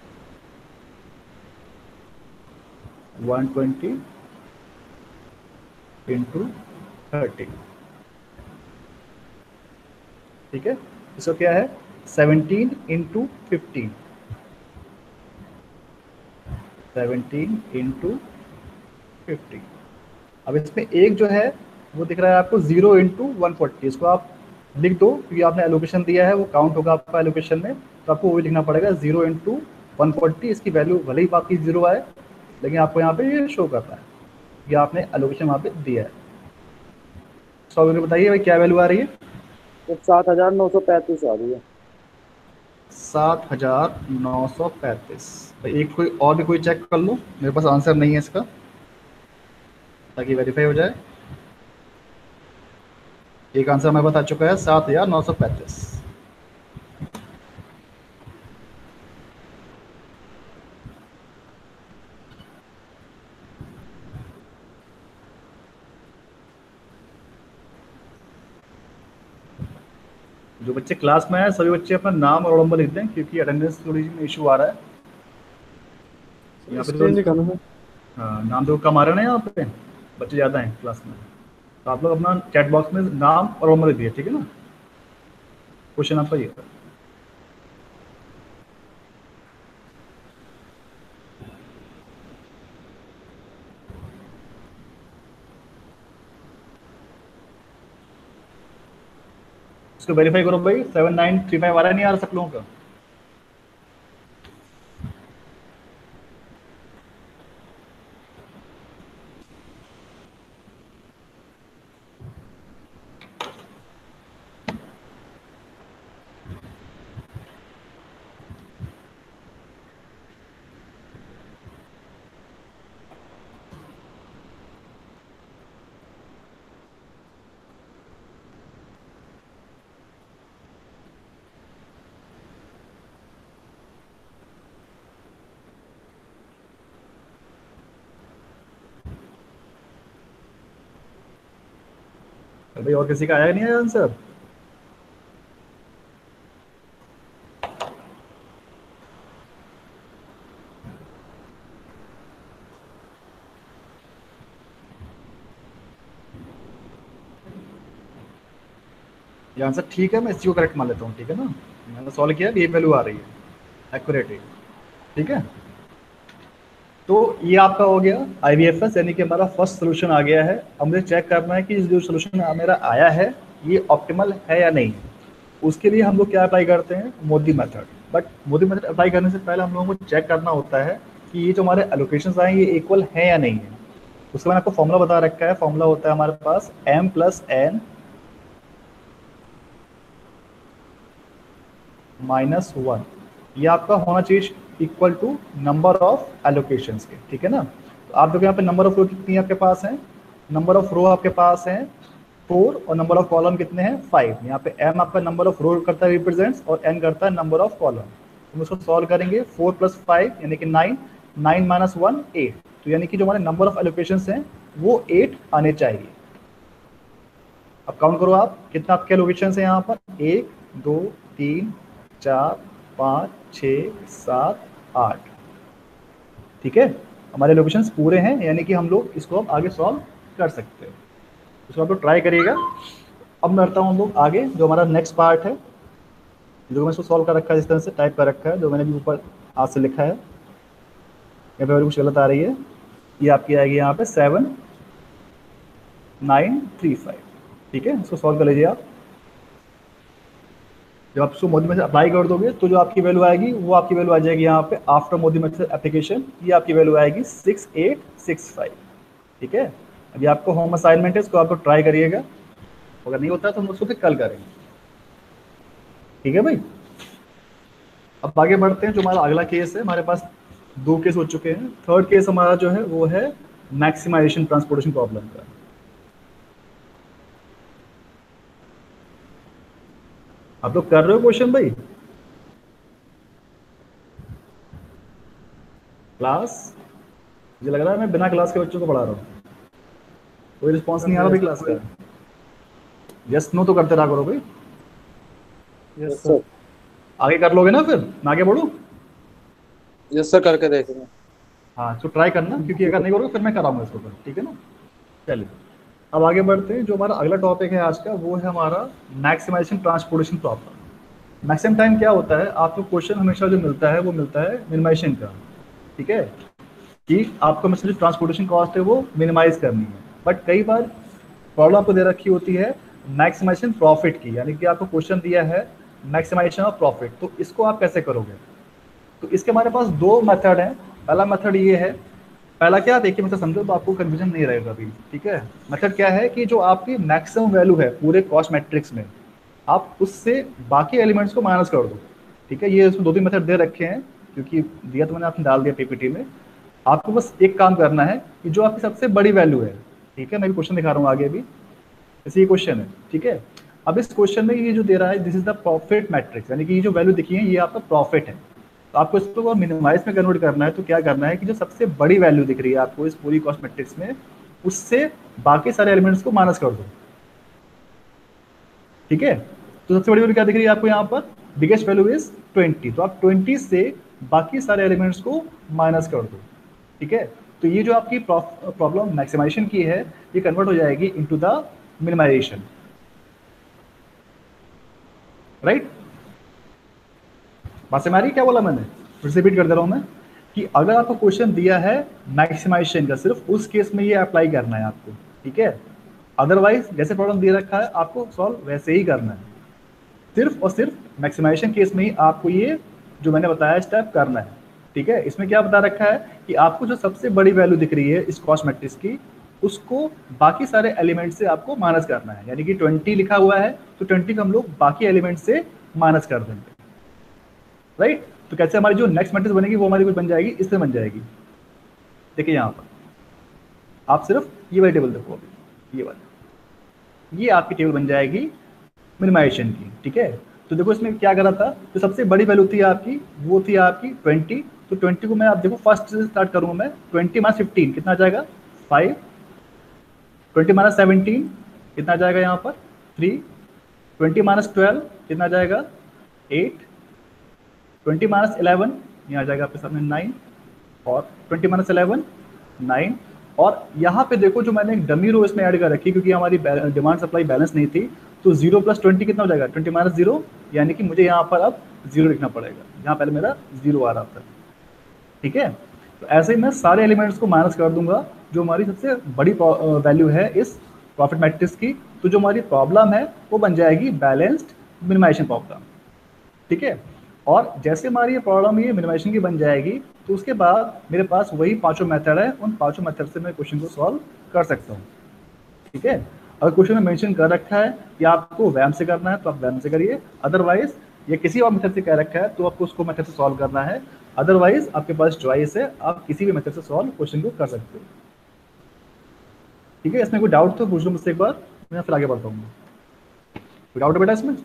120 इंटू 30, ठीक है। इसको क्या है 17 इंटू 15, 17 इंटू 50। अब इसमें एक जो है वो दिख रहा है आपको 0 इंटू 140, इसको आप लिख दो क्योंकि आपने एलोकेशन दिया है, वो काउंट होगा आपका एलोकेशन में, तो आपको वही लिखना पड़ेगा 0 इंटू 140। इसकी वैल्यू भले ही आपकी 0 आए, लेकिन आपको यहाँ पे ये शो करना है कि आपने एलोकेशन वहाँ पे दिया है। सॉल्व करके बताइए भाई क्या वैल्यू आ रही है। तो 7,935 आ रही है। 7,935। भाई एक कोई और भी कोई चेक कर लो, मेरे पास आंसर नहीं है इसका, ताकि वेरीफाई हो जाए। एक आंसर मेरे पास आ चुका है 7,935। जो बच्चे क्लास में आए सभी बच्चे अपना नाम और रोल नंबर लिख दें, क्योंकि अटेंडेंस थोड़ी इशू आ रहा है यहाँ पे। स्क्रीन दिखाना है। हाँ, नाम तो कम आ रहे हैं ना यहाँ पे, बच्चे ज़्यादा हैं क्लास में, तो आप लोग अपना चैट बॉक्स में नाम और रोल नंबर लिख दिए, ठीक है ना। क्वेश्चन आपका ये है। इसको वेरीफाई करो भाई, 7935 आ रहा है, नहीं आ रहा सब लोगों का। भाई और किसी का आया नहीं आया आंसर। ये आंसर ठीक है, मैं इसी को करेक्ट मान लेता हूँ, ठीक है ना। मैंने सॉल्व किया, ये वैल्यू आ रही है एक्यूरेट है, ठीक है। तो ये आपका हो गया IVFS, यानी कि हमारा फर्स्ट सोल्यूशन आ गया है। अब मुझे चेक करना है कि जो सोल्यूशन मेरा आया है ये ऑप्टिमल है या नहीं। उसके लिए हम लोग क्या अप्लाई करते हैं, MODI method. But MODI method apply करने से पहले हम लोगों को चेक करना होता है कि ये जो हमारे एलोकेशन आए ये इक्वल है या नहीं है। उसके बाद आपको फॉर्मूला बता रखा है, फॉर्मूला होता है हमारे पास m + n - 1। ये आपका होना चाहिए equal to number of allocations के, ठीक है ना। तो आप देखो यहाँ पे नंबर ऑफ रो कितनी आपके पास है, नंबर ऑफ रो आपके पास है 4 और नंबर ऑफ कॉलम कितने हैं 5। यहाँ पे m आपका नंबर ऑफ रो करता है रिप्रेजेंट्स और n करता है नंबर ऑफ कॉलम। हम इसको सॉल्व करेंगे 4 + 5 यानी कि 9, 9 - 1 8। तो यानी कि जो हमारे नंबर ऑफ एलोकेशंस हैं वो 8 आने चाहिए। अब काउंट करो आप कितना आपके एलोकेशंस है यहाँ पर, 1 2 3 4 5 6 7 8, ठीक है। हमारे लोकेशंस पूरे हैं, यानी कि हम लोग इसको अब आगे सॉल्व कर सकते हैं। इसको आप लोग ट्राई करिएगा। अब मैं करता हूँ हम लोग आगे, जो हमारा नेक्स्ट पार्ट है, जो मैं इसको सॉल्व कर रखा है, इस तरह से टाइप कर रखा है, जो मैंने भी ऊपर हाथ से लिखा है। यहाँ पे कुछ गलत आ रही है, ये आपकी आएगी यहाँ पे 7,935, ठीक है। इसको सॉल्व कर लीजिए आप। जब आप इसको मोदी मेथड अप्लाई कर दोगे तो जो आपकी वैल्यू आएगी वो आपकी वैल्यू आ जाएगी यहाँ पे आफ्टर मोदी मेथड एप्लीकेशन, ये आपकी वैल्यू आएगी 6865, ठीक है। अभी आपको होम असाइनमेंट है, इसको आप लोग ट्राई करिएगा, अगर नहीं होता तो हम उसको फिर कल करेंगे, ठीक है भाई। अब आगे बढ़ते हैं, जो हमारा अगला केस है, हमारे पास 2 केस हो चुके हैं। थर्ड केस हमारा जो है वो है मैक्सिमाइजेशन ट्रांसपोर्टेशन प्रॉब्लम का। आप लोग कर रहे हो क्वेश्चन भाई क्लास? मुझे लग रहा है मैं बिना क्लास के बच्चों को पढ़ा रहा हूँ, कोई रिस्पॉन्स नहीं आ रहा भाई क्लास का। यस नो तो करते रहा करो भाई। Yes sir. आगे कर लोगे ना, फिर मैं आगे बढ़ूँ? यस सर, करके देखेंगे। हाँ तो ट्राई करना, क्योंकि अगर नहीं करोगे फिर मैं कराऊंगा इसको फिर, ठीक है ना? चलिए अब आगे बढ़ते हैं। जो हमारा अगला टॉपिक है आज का वो है हमारा maximisation transportation problem. Maximum time क्या होता है, आपको क्वेश्चन हमेशा जो मिलता है वो मिलता है मिनिमाइजेशन का, ठीक है, कि आपको हमेशा जो ट्रांसपोर्टेशन कॉस्ट है वो मिनिमाइज करनी है। बट कई बार प्रॉब्लम आपको दे रखी होती है मैक्सिमाइजेशन प्रॉफिट की, यानी कि आपको क्वेश्चन दिया है मैक्सिमाइजेशन ऑफ प्रॉफिट, तो इसको आप कैसे करोगे? तो इसके हमारे पास दो मेथड हैं। पहला मेथड ये है, पहला क्या, देखिए मतलब समझो तो आपको कंफ्यूजन नहीं रहेगा अभी, ठीक है? मेथड क्या है कि जो आपकी मैक्सिमम वैल्यू है पूरे कॉस्ट मैट्रिक्स में, आप उससे बाकी एलिमेंट्स को माइनस कर दो, ठीक है? ये इसमें दो तीन मेथड दे रखे हैं, क्योंकि दिया तो मैंने आपने डाल दिया पीपीटी में। आपको बस एक काम करना है कि जो आपकी सबसे बड़ी वैल्यू है, ठीक है, मैं भी क्वेश्चन दिखा रहा हूँ आगे भी, जैसे ये क्वेश्चन है, ठीक है? अब इस क्वेश्चन में ये जो दे रहा है this is the profit matrix, यानी कि ये जो वैल्यू दिखी है ये आपका प्रॉफिट है। तो आपको इसको मिनिमाइज में कन्वर्ट करना है, तो क्या करना है कि जो सबसे बड़ी वैल्यू दिख रही है आपको इस पूरी कॉस्ट मैट्रिक्स में, उससे बाकी सारे एलिमेंट्स को माइनस कर दो, ठीक है? तो सबसे बड़ी वैल्यू क्या दिख रही है आपको यहाँ पर, बिगेस्ट वैल्यू इज 20, तो आप 20 से बाकी सारे एलिमेंट्स को माइनस कर दो, ठीक है? तो ये जो आपकी प्रॉब्लम मैक्सिमाइजेशन की है ये कन्वर्ट हो जाएगी इनटू द मिनिमाइजेशन, राइट? बात समझ आ रही, क्या बोला मैंने? फिर से रिपीट कर दे रहा हूं मैं कि अगर आपको क्वेश्चन दिया है मैक्सिमाइजेशन का, सिर्फ उस केस में ये अप्लाई करना है आपको, ठीक है? अदरवाइज जैसे प्रॉब्लम दे रखा है आपको सॉल्व वैसे ही करना है। सिर्फ और सिर्फ मैक्सिमाइजेशन केस में ही आपको ये जो मैंने बताया स्टेप करना है, ठीक है? इसमें क्या बता रखा है कि आपको जो सबसे बड़ी वैल्यू दिख रही है इस कॉस्ट मैट्रिक्स की, उसको बाकी सारे एलिमेंट से आपको माइनस करना है, यानी कि 20 लिखा हुआ है तो 20 को हम लोग बाकी एलिमेंट से माइनस कर देंगे, राइट? तो कैसे हमारी जो नेक्स्ट मैट्रिक्स बनेगी वो हमारी कुछ बन जाएगी, इससे बन जाएगी। देखिए यहाँ पर आप सिर्फ ये वाली टेबल देखो, अभी ये वाली, ये आपकी टेबल बन जाएगी मिनिमाइजेशन की, ठीक है? तो देखो इसमें क्या करा था, तो सबसे बड़ी वैल्यू थी आपकी, वो थी आपकी 20, तो 20 को मैं आप देखो फर्स्ट से स्टार्ट करूंगा मैं, 20 माइनस 15 कितना आ जाएगा 5, 20 माइनस 17 कितना आ जाएगा यहाँ पर 3, 20 माइनस 12 कितना आ जाएगा 8, 20 माइनस 11 यहाँ आ जाएगा आपके सामने 9, और 20 माइनस 11 9, और यहाँ पे देखो जो मैंने एक डमी रो इसमें ऐड कर रखी क्योंकि हमारी डिमांड सप्लाई बैलेंस नहीं थी, तो 0 प्लस 20 कितना हो जाएगा 20 माइनस 0, यानी कि मुझे यहाँ पर अब 0 लिखना पड़ेगा, यहाँ पहले मेरा 0 आ रहा था, ठीक है? तो ऐसे ही मैं सारे एलिमेंट्स को माइनस कर दूंगा जो हमारी सबसे बड़ी वैल्यू है इस प्रॉफिट मैट्रिक्स की, तो जो हमारी प्रॉब्लम है वो बन जाएगी बैलेंस्ड मिनिमाइजेशन प्रॉब्लम, ठीक है? और जैसे हमारी ये प्रॉब्लम ये मिनिमाइजेशन की बन जाएगी, तो उसके बाद मेरे पास वही पांचों मेथड है, उन पांचों मेथड से मैं क्वेश्चन को सॉल्व कर सकता हूँ, ठीक है? अगर क्वेश्चन में मेंशन कर रखा है कि आपको वैम से करना है तो आप वैम से करिए, अदरवाइज ये किसी और मेथड से कह रखा है तो आपको उसको मेथड से सॉल्व करना है, अदरवाइज आपके पास चॉइस है, आप किसी भी मेथड से सॉल्व क्वेश्चन को कर सकते हो, ठीक है? इसमें कोई डाउट तो पूछ लो मुझसे एक बार, मैं फिर आगे बढ़ता हूँ। कोई डाउट है बेटा इसमें?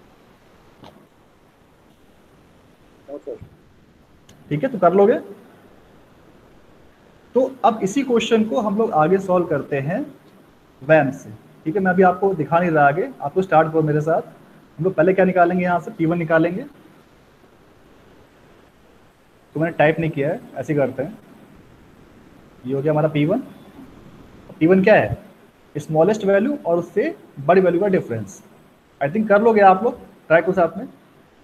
ठीक है, तो कर लोगे। तो अब इसी क्वेश्चन को हम लोग आगे सॉल्व करते हैं वैम से, ठीक है? मैं अभी आपको दिखा नहीं रहा, आगे आपको स्टार्ट करो मेरे साथ। हम लोग पहले क्या निकालेंगे, यहाँ से P1 निकालेंगे, तो मैंने टाइप नहीं किया है, ऐसे करते हैं। ये हो गया हमारा P1। P1 क्या है, स्मॉलेस्ट वैल्यू और उससे बड़ी वैल्यू का डिफरेंस। आई थिंक कर लोगे आप लोग, ट्राई करो साथ में।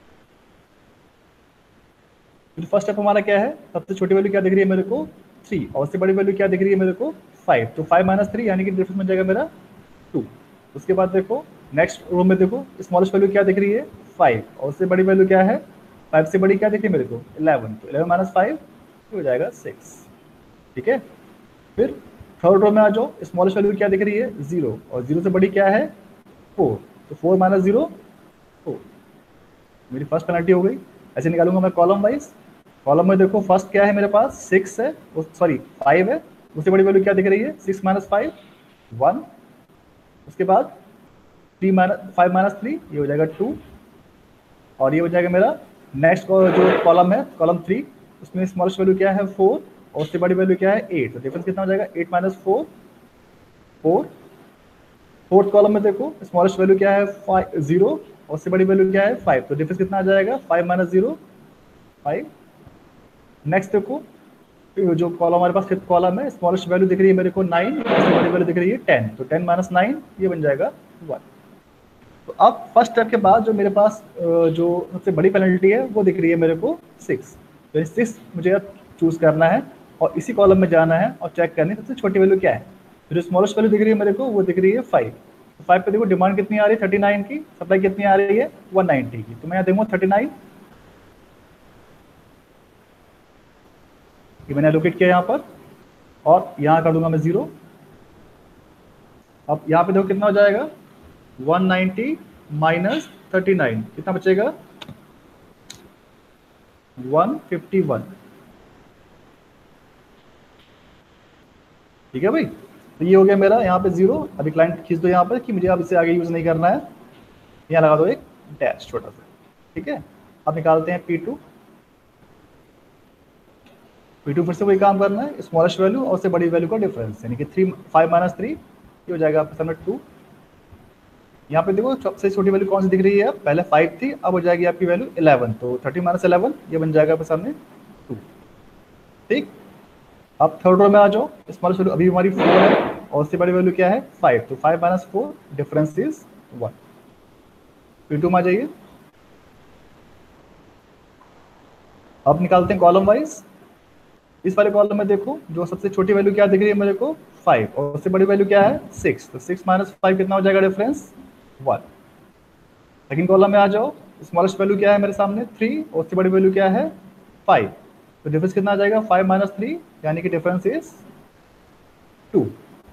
तो फर्स्ट स्टेप हमारा क्या है, सबसे छोटी वैल्यू क्या दिख रही है मेरे को 3, और उससे बड़ी वैल्यू क्या दिख रही है मेरे को 5, तो 5 माइनस 3 यानी कि डिफरेंस बन जाएगा मेरा 2। उसके बाद देखो नेक्स्ट रो में देखो स्मॉलेस्ट वैल्यू क्या दिख रही है 5, और उससे बड़ी वैल्यू क्या है 5 से बड़ी क्या दिख रही है मेरे को 11, तो 11 माइनस 5 हो जाएगा 6, ठीक है? फिर थर्ड रो में आ जाओ, स्मॉलेस्ट वैल्यू क्या दिख रही है 0, और 0 से बड़ी क्या है 4, तो 4 माइनस 0 4, मेरी फर्स्ट पेनल्टी हो गई। ऐसे निकालूंगा मैं कॉलम वाइज। कॉलम में देखो फर्स्ट क्या है मेरे पास 6 है, सॉरी 5 है, उससे बड़ी वैल्यू क्या दिख रही है 6 माइनस 5 1, उसके बाद 3 माइनस 5 माइनस 3 ये हो जाएगा 2, और ये हो जाएगा मेरा नेक्स्ट जो कॉलम है कॉलम 3, उसमें स्मॉलेस्ट वैल्यू क्या है 4, और उससे बड़ी वैल्यू क्या है 8, तो डिफरेंस कितना हो जाएगा 8 माइनस 4 4। फोर्थ कॉलम में देखो स्मॉलेस्ट वैल्यू क्या है 0, और उससे बड़ी वैल्यू क्या है 5, तो डिफरेंस कितना आ जाएगा 5 माइनस 0 5। नेक्स्ट देखो जो कॉलम हमारे पास फिफ्थ कॉलम है, स्मॉलेस्ट वैल्यू दिख रही है मेरे को 9, सबसे बड़ी वैल्यू दिख रही है 10, तो 10 माइनस 9 ये बन जाएगा 1। तो अब फर्स्ट स्टेप के बाद जो मेरे पास जो सबसे बड़ी पेनल्टी है वो दिख रही है मेरे को 6, तो 6 मुझे अब चूज करना है और इसी कॉलम में जाना है और चेक करनी है सबसे छोटी वैल्यू क्या है। तो जो स्मॉलेस्ट वैल्यू दिख रही है मेरे को वो दिख रही है 5, तो 5 पे देखो डिमांड कितनी आ रही है 39 की, सप्लाई कितनी आ रही है 190 की, तो मैं यहाँ देखूंगा 39 ये मैंने एलोकेट किया यहाँ पर और यहाँ कर दूंगा मैं 0। अब यहाँ पे देखो कितना हो जाएगा 190 माइनस 39 कितना बचेगा 151। ठीक है भाई, तो ये हो गया मेरा यहाँ पे 0। अभी क्लाइंट खींच दो यहाँ पर कि मुझे अब इसे आगे यूज नहीं करना है, यहाँ लगा दो एक डैश छोटा सा। ठीक है, अब निकालते हैं P2। P2 फिर से वही काम करना है, स्मॉलेस्ट वैल्यू और उससे बड़ी वैल्यू का डिफरेंस, यानी कि 5 माइनस 3 ये हो जाएगा आपके सामने 2। यहाँ पे देखो सबसे छोटी वैल्यू कौन सी दिख रही है, पहले 5 थी, अब हो जाएगी आपकी वैल्यू 11, तो 30 माइनस 11 ये बन जाएगा आपके सामने 2। ठीक, अब थर्ड रो में आ जाओ, स्मॉलेस्ट वैल्यू अभी हमारी 4 है और उससे बड़ी वैल्यू क्या है 5, तो 5 माइनस 4 डिफरेंस इज 1। P2 में आ जाइए। अब निकालते हैं कॉलम वाइज। इस वाले कॉलम में देखो जो सबसे छोटी वैल्यू क्या दिख रही है मेरे को 5 और उससे बड़ी वैल्यू क्या है 6, तो 6 माइनस 5 कितना हो जाएगा डिफरेंस 1। सेकंड कॉलम में आ जाओ, स्मॉलेस्ट वैल्यू क्या है मेरे सामने 3 और उससे बड़ी वैल्यू क्या है 5, तो डिफरेंस कितना आ जाएगा 5 माइनस 3 यानी कि डिफरेंस इज 2।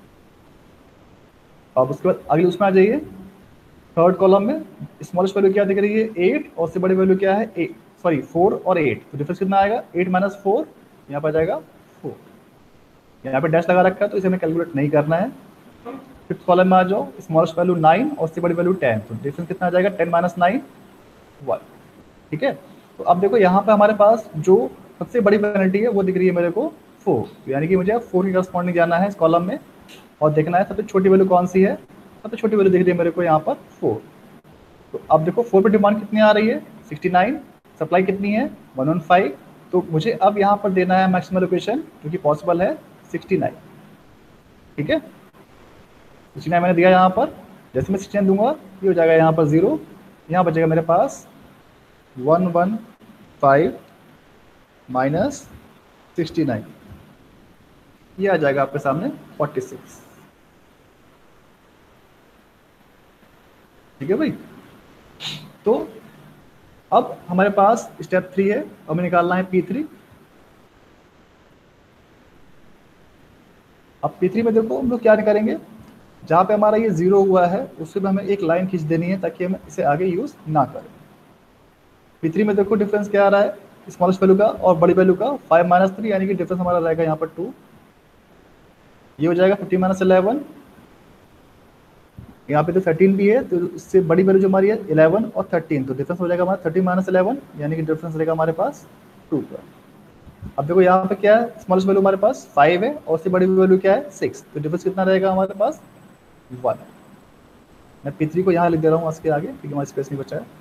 अब उसके बाद अगले उसमें आ जाइए, थर्ड कॉलम में स्मॉलेस्ट वैल्यू क्या दिख रही है 8 और उससे बड़ी वैल्यू क्या है 4 और 8, तो डिफरेंस कितना आएगा 8 माइनस 4 यहाँ पर आ जाएगा 4। यहाँ पे डैश लगा रखा है तो इसे हमें कैलकुलेट नहीं करना है। फिफ्थ कॉलम में आ जाओ, स्मॉलेस्ट वैल्यू 9 और उससे बड़ी वैल्यू 10, तो डिफरेंस कितना आ जाएगा 10 माइनस 9 1। ठीक है, तो अब देखो यहाँ पे हमारे पास जो सबसे बड़ी पेनल्टी है वो दिख रही है मेरे को 4, यानी कि मुझे 4 की करस्पॉन्डिंग जाना है इस कॉलम में और देखना है सबसे छोटी वैल्यू कौन सी है। सबसे छोटी वैल्यू दिख रही है मेरे को यहाँ पर 4, तो अब देखो 4 पे डिमांड कितनी आ रही है 69, सप्लाई कितनी है 115, तो मुझे अब यहाँ पर देना है मैक्सिमम लोकेशन जो कि पॉसिबल है 69। ठीक है, 69 मैंने दिया यहाँ पर, जैसे मैं 69 दूंगा ये हो जाएगा यहाँ पर 0, यहाँ बचेगा मेरे पास 115 माइनस 69, ये आ जाएगा आपके सामने 46। ठीक है भाई, तो अब हमारे पास स्टेप 3 है, अब हमें निकालना है P3। अब P3 में देखो हम लोग क्या करेंगे, जहाँ पे हमारा ये 0 हुआ है उससे भी हमें एक लाइन खींच देनी है ताकि हम इसे आगे यूज ना करें। P3 में देखो डिफरेंस क्या आ रहा है स्मॉलेस्ट वैल्यू का और बड़ी वैल्यू का 5 माइनस 3, यानी कि डिफरेंस हमारा रहेगा यहाँ पर 2, ये हो जाएगा 50 माइनस 11, यहाँ पे तो 13 भी है, तो इससे बड़ी वैल्यू जो हमारी है 11 और 13, तो डिफरेंस हो जाएगा हमारा 30 माइनस 11, यानी कि डिफरेंस रहेगा हमारे पास 2 का। अब देखो यहाँ पे क्या है स्मॉलेस्ट वैल्यू हमारे पास 5 है और उससे बड़ी वैल्यू क्या है 6, तो डिफरेंस कितना रहेगा हमारे पास 1। मैं P3 को यहाँ लिख दे रहा हूँ उसके आगे क्योंकि हमारा स्पेस नहीं बचा है।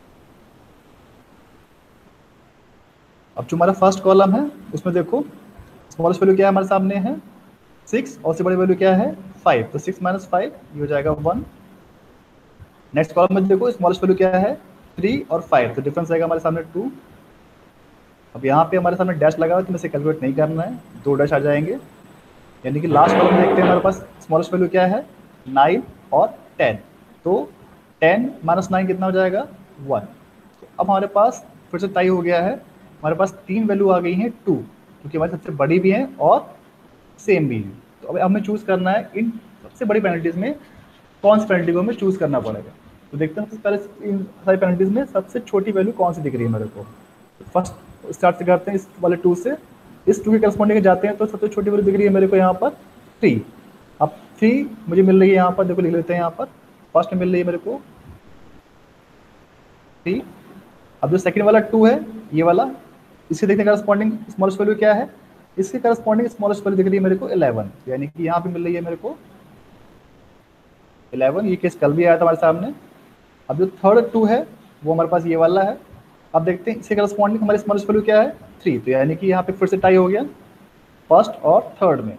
अब जो हमारा फर्स्ट कॉलम है उसमें देखो स्मॉलेस्ट वैल्यू क्या है हमारे सामने है 6 और उससे बड़ी वैल्यू क्या है 5, तो 6 माइनस 5 ये हो जाएगा 1। नेक्स्ट कॉलम में देखो स्मॉलेस्ट वैल्यू क्या है 3 और 5, तो डिफरेंस रहेगा हमारे सामने 2। अब यहाँ पे हमारे सामने डैश लगा हुआ है तो इसे कैलकुलेट नहीं करना है, 2 डैश आ जाएंगे, यानी कि लास्ट कॉलम में देखते हैं हमारे पास स्मॉलेस्ट वैल्यू क्या है 9 और 10, तो 10 माइनस 9 कितना हो जाएगा 1। तो अब हमारे पास फिर से टाई हो गया है, हमारे पास 3 वैल्यू आ गई हैं 2, क्योंकि हमारी सबसे बड़ी भी है और सेम भी है। तो अब हमें चूज़ करना है इन सबसे बड़ी पेनल्टीज में कौन सी पेनल्टी को हमें चूज़ करना पड़ेगा। तो देखते हैं सबसे पहले इन सारी पेनल्टीज में सबसे छोटी वैल्यू कौन सी दिख रही है मेरे को। तो फर्स्ट स्टार्ट से करते हैं इस वाले 2 से, इस 2 के करस्पॉन्डिंग जाते हैं, तो सबसे छोटी वैल्यू दिख रही है मेरे को यहाँ पर 3। अब 3 मुझे मिल रही है यहाँ पर, देखो लिख लेते हैं यहाँ पर, फर्स्ट में मिल रही है मेरे को 3। अब जो सेकंड वाला 2 है ये वाला, इसके देखने करस्पॉन्डिंग स्मॉलेस्ट वैल्यू क्या है, इसके करस्पॉन्डिंग स्मॉलेस्ट वैल्यू दिख रही है मेरे को 11, यानी कि यहाँ पे मिल रही है मेरे को 11। ये केस कल भी आया था हमारे सामने। अब जो थर्ड 2 है वो हमारे पास ये वाला है। अब देखते हैं इसके करस्पॉन्डिंग हमारे स्मॉलेस्ट वैल्यू क्या है, 3। तो यानी कि यहाँ पे फिर से टाई हो गया फर्स्ट और थर्ड में।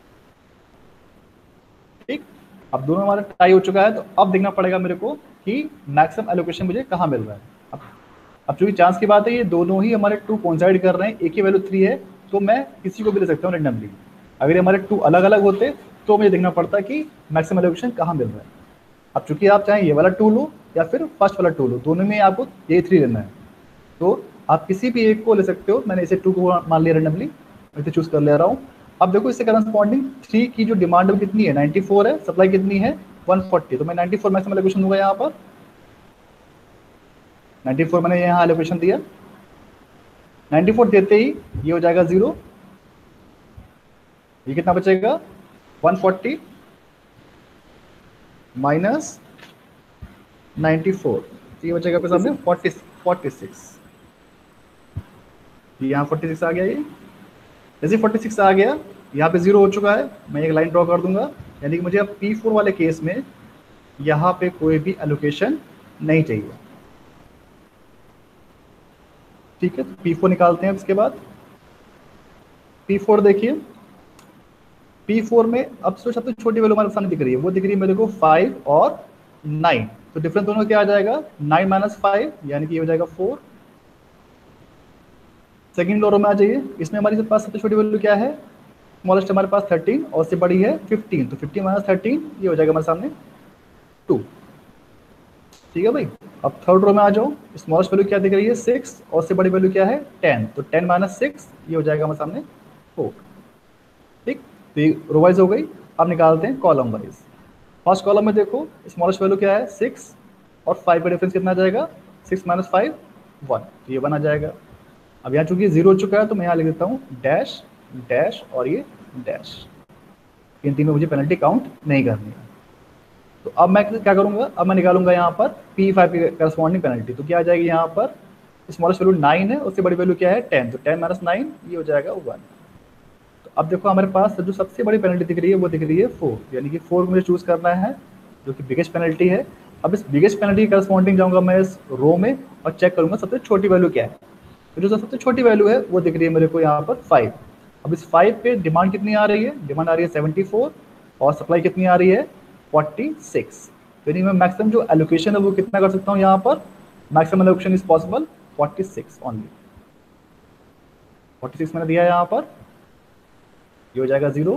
ठीक, अब दोनों हमारा टाई हो चुका है, तो अब देखना पड़ेगा मेरे को कि मैक्सिमम एलोकेशन मुझे कहाँ मिल रहा है। अब चूंकि चांस की बात है, ये दोनों ही हमारे 2 कोइंसाइड कर रहे हैं, एक ही वैल्यू 3 है, तो मैं किसी को भी ले सकता हूँ रेंडमली। अगर ये हमारे 2 अलग अलग होते तो मुझे देखना पड़ता कि मैक्सिमम एलोकेशन कहाँ मिल रहा है। अब चूंकि आप चाहें ये वाला 2 लो या फिर फर्स्ट वाला 2 लो, दोनों में आपको ये 3 लेना है, तो आप किसी भी एक को ले सकते हो। मैंने इसे 2 को मान लिया रेंडमली, इसे चूज कर ले रहा हूँ। अब देखो इससे करस्पॉन्डिंग 3 की जो डिमांड कितनी है, 94 है, सप्लाई कितनी है 140, तो मैं 94 मैक्सिमम एलोकेशन दूंगा यहाँ पर। 94 मैंने यहाँ एलोकेशन दिया, 94 देते ही ये हो जाएगा 0, ये कितना बचेगा 140 माइनस 94, ये बचेगा आपके सामने 46। यहाँ 46 आ गया, ये जैसे 46 आ गया यहाँ पे 0 हो चुका है, मैं एक लाइन ड्रॉ कर दूंगा, यानी कि मुझे अब P4 वाले केस में यहाँ पे कोई भी एलोकेशन नहीं चाहिए। ठीक है, तो P4 निकालते हैं। इसके बाद P4 देखिए, P4 में अब सबसे छोटी वैल्यू हमारे सामने दिख रही है, वो दिख रही है मेरे को 5 और 9, तो डिफरेंस दोनों क्या आ जाएगा 9 माइनस 5, यानी कि ये हो जाएगा 4। सेकंड रो में आ जाइए, इसमें हमारे पास सबसे छोटी वैल्यू क्या है, स्मॉलेस्ट हमारे पास 13 और उससे बड़ी है 15, तो 15 माइनस 13 ये हो जाएगा हमारे सामने 2। ठीक है भाई, अब थर्ड रो में आ जाओ, स्मॉलेस्ट वैल्यू क्या दिख रही है 6 और उससे बड़ी वैल्यू क्या है 10, तो 10 माइनस 6 ये हो जाएगा हमारे सामने 4। ठीक, तो ये रो वाइज हो गई। अब निकालते हैं कॉलम वाइज। फर्स्ट कॉलम में देखो स्मॉलेस्ट वैल्यू क्या है 6 और 5 का डिफरेंस कितना आ जाएगा 6 माइनस 5 1, तो ये 1 आ जाएगा। अब यहाँ चूंकि 0 हो चुका है तो मैं यहाँ लिख देता हूँ डैश डैश और ये डैश, इन तीनों मुझे पेनल्टी काउंट नहीं करनी है। तो अब मैं क्या करूँगा, अब मैं निकालूंगा यहाँ पर P5 की करस्पॉन्डिंग पेनल्टी, तो क्या आ जाएगी यहाँ पर स्मॉलेस्ट वैल्यू 9 है, उससे बड़ी वैल्यू क्या है 10, तो 10 माइनस 9 ये हो जाएगा 1। तो अब देखो हमारे पास जो सबसे बड़ी पेनल्टी दिख रही है वो दिख रही है 4, यानी कि 4 मुझे चूज करना है जो कि बिगेस्ट पेनल्टी है। अब इस बिगेस्ट पेनल्टी की करस्पॉन्डिंग जाऊँगा मैं इस रो में और चेक करूँगा सबसे छोटी वैल्यू क्या है, तो जो सबसे छोटी वैल्यू है वो दिख रही है मेरे को यहाँ पर 5। अब इस 5 पे डिमांड कितनी आ रही है, डिमांड आ रही है 74 और सप्लाई कितनी आ रही है 46, तो यानी मैं मैक्सिमम जो एलोकेशन है वो कितना कर सकता हूँ यहाँ पर, maximum allocation is possible 46 only. 46 मैंने दिया है यहाँ पर, ये हो जाएगा 0,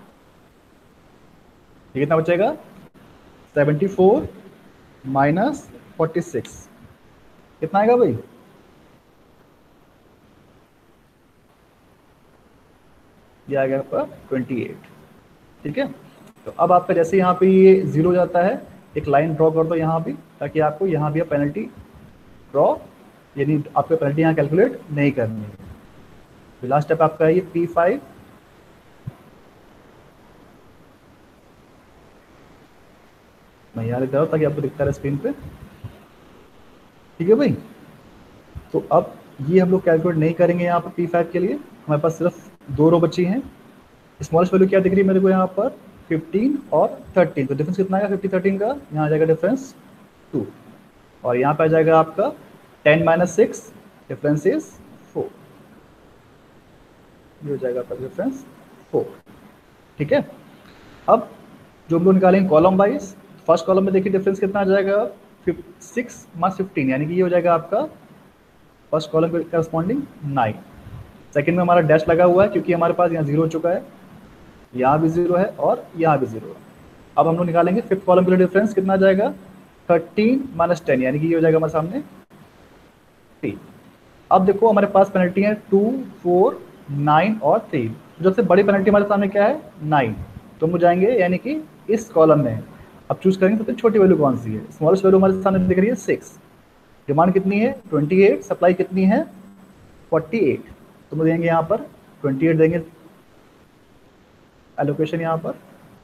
ये कितना बचेगा 74 माइनस 46, कितना आएगा भाई, ये आ गया आपका 28। ठीक है, तो अब आपका जैसे यहाँ पे ये 0 हो जाता है, एक लाइन ड्रॉ कर दो यहाँ भी, ताकि आपको यहाँ भी पेनल्टी ड्रॉ, यानी आपको पेनल्टी यहाँ कैलकुलेट नहीं करनी है। तो लास्ट स्टेप आपका है ये P5, मैं यहाँ लिख रहा हूँ ताकि आपको दिखता रहे स्क्रीन पे। ठीक है भाई, तो अब ये हम लोग कैलकुलेट नहीं करेंगे यहाँ पर P5 के लिए, हमारे पास सिर्फ 2 रो बची हैं। स्मॉलेस्ट वैल्यू क्या दिख रही है मेरे को यहाँ पर 15 और 13, तो डिफरेंस कितना आएगा 50 13 का, यहाँ आ जाएगा डिफरेंस 2, और यहाँ पे आ जाएगा आपका 10 माइनस 6 डिफरेंस इज 4, ये हो जाएगा आपका डिफरेंस 4। ठीक है, अब जो हम लोग निकालेंगे कॉलम वाइज, फर्स्ट कॉलम में देखिए डिफरेंस कितना आ जाएगा 6 माइनस 15, यानी कि ये हो जाएगा आपका फर्स्ट कॉलम के करस्पॉन्डिंग 9। सेकंड में हमारा डैश लगा हुआ है क्योंकि हमारे पास यहाँ 0 हो चुका है, यहाँ भी 0 है और यहाँ भी 0 है। अब हम लोग निकालेंगे फिफ्थ कॉलम के लिए डिफरेंस कितना आ जाएगा 13 माइनस 10, यानी कि ये हो जाएगा हमारे सामने 3। अब देखो हमारे पास पेनल्टी है 2 4 9 और 3, तो सबसे बड़ी पेनल्टी हमारे सामने क्या है 9, तो हम जाएंगे यानी कि इस कॉलम में। अब चूज करेंगे सबसे छोटी वैल्यू कौन सी है, स्मॉलेस्ट वैल्यू हमारे सामने दिख रही है 6, डिमांड कितनी है 28, सप्लाई कितनी है 48, तो हम देंगे यहाँ पर 28 देंगे एलोकेशन, यहाँ पर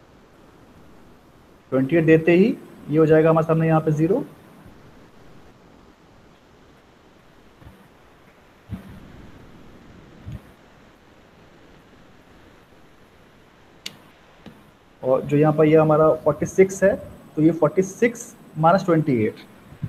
28 देते ही ये हो जाएगा हमारे सामने यहाँ पे 0, और जो यहाँ पर ये हमारा 46 है, तो ये 46 माइनस 28,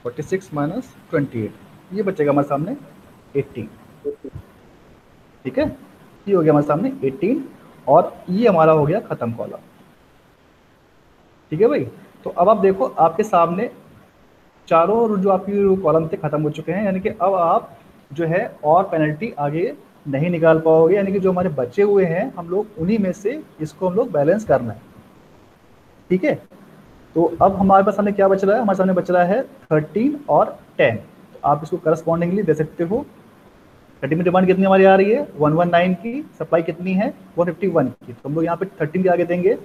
46 माइनस 28, ये बचेगा हमारे सामने 18। ठीक है, ये हो गया हमारे सामने 18 और ये हमारा हो गया खत्म कॉलम। ठीक है भाई, तो अब आप देखो आपके सामने चारों जो आपकी कॉलम थे खत्म हो चुके हैं, यानी कि अब आप जो है और पेनल्टी आगे नहीं निकाल पाओगे, यानी कि जो हमारे बचे हुए हैं हम लोग उन्हीं में से इसको हम लोग बैलेंस करना है। ठीक है, तो अब हमारे पास सामने क्या बच रहा है, हमारे सामने बच रहा है 13 और 10। तो आप इसको करस्पॉन्डिंगली दे सकते हो। 30 में डिमांड कितनी हमारी आ रही है 119 की, सप्लाई कितनी है 151 की, तो हम लोग यहाँ पे 13 के आगे देंगे।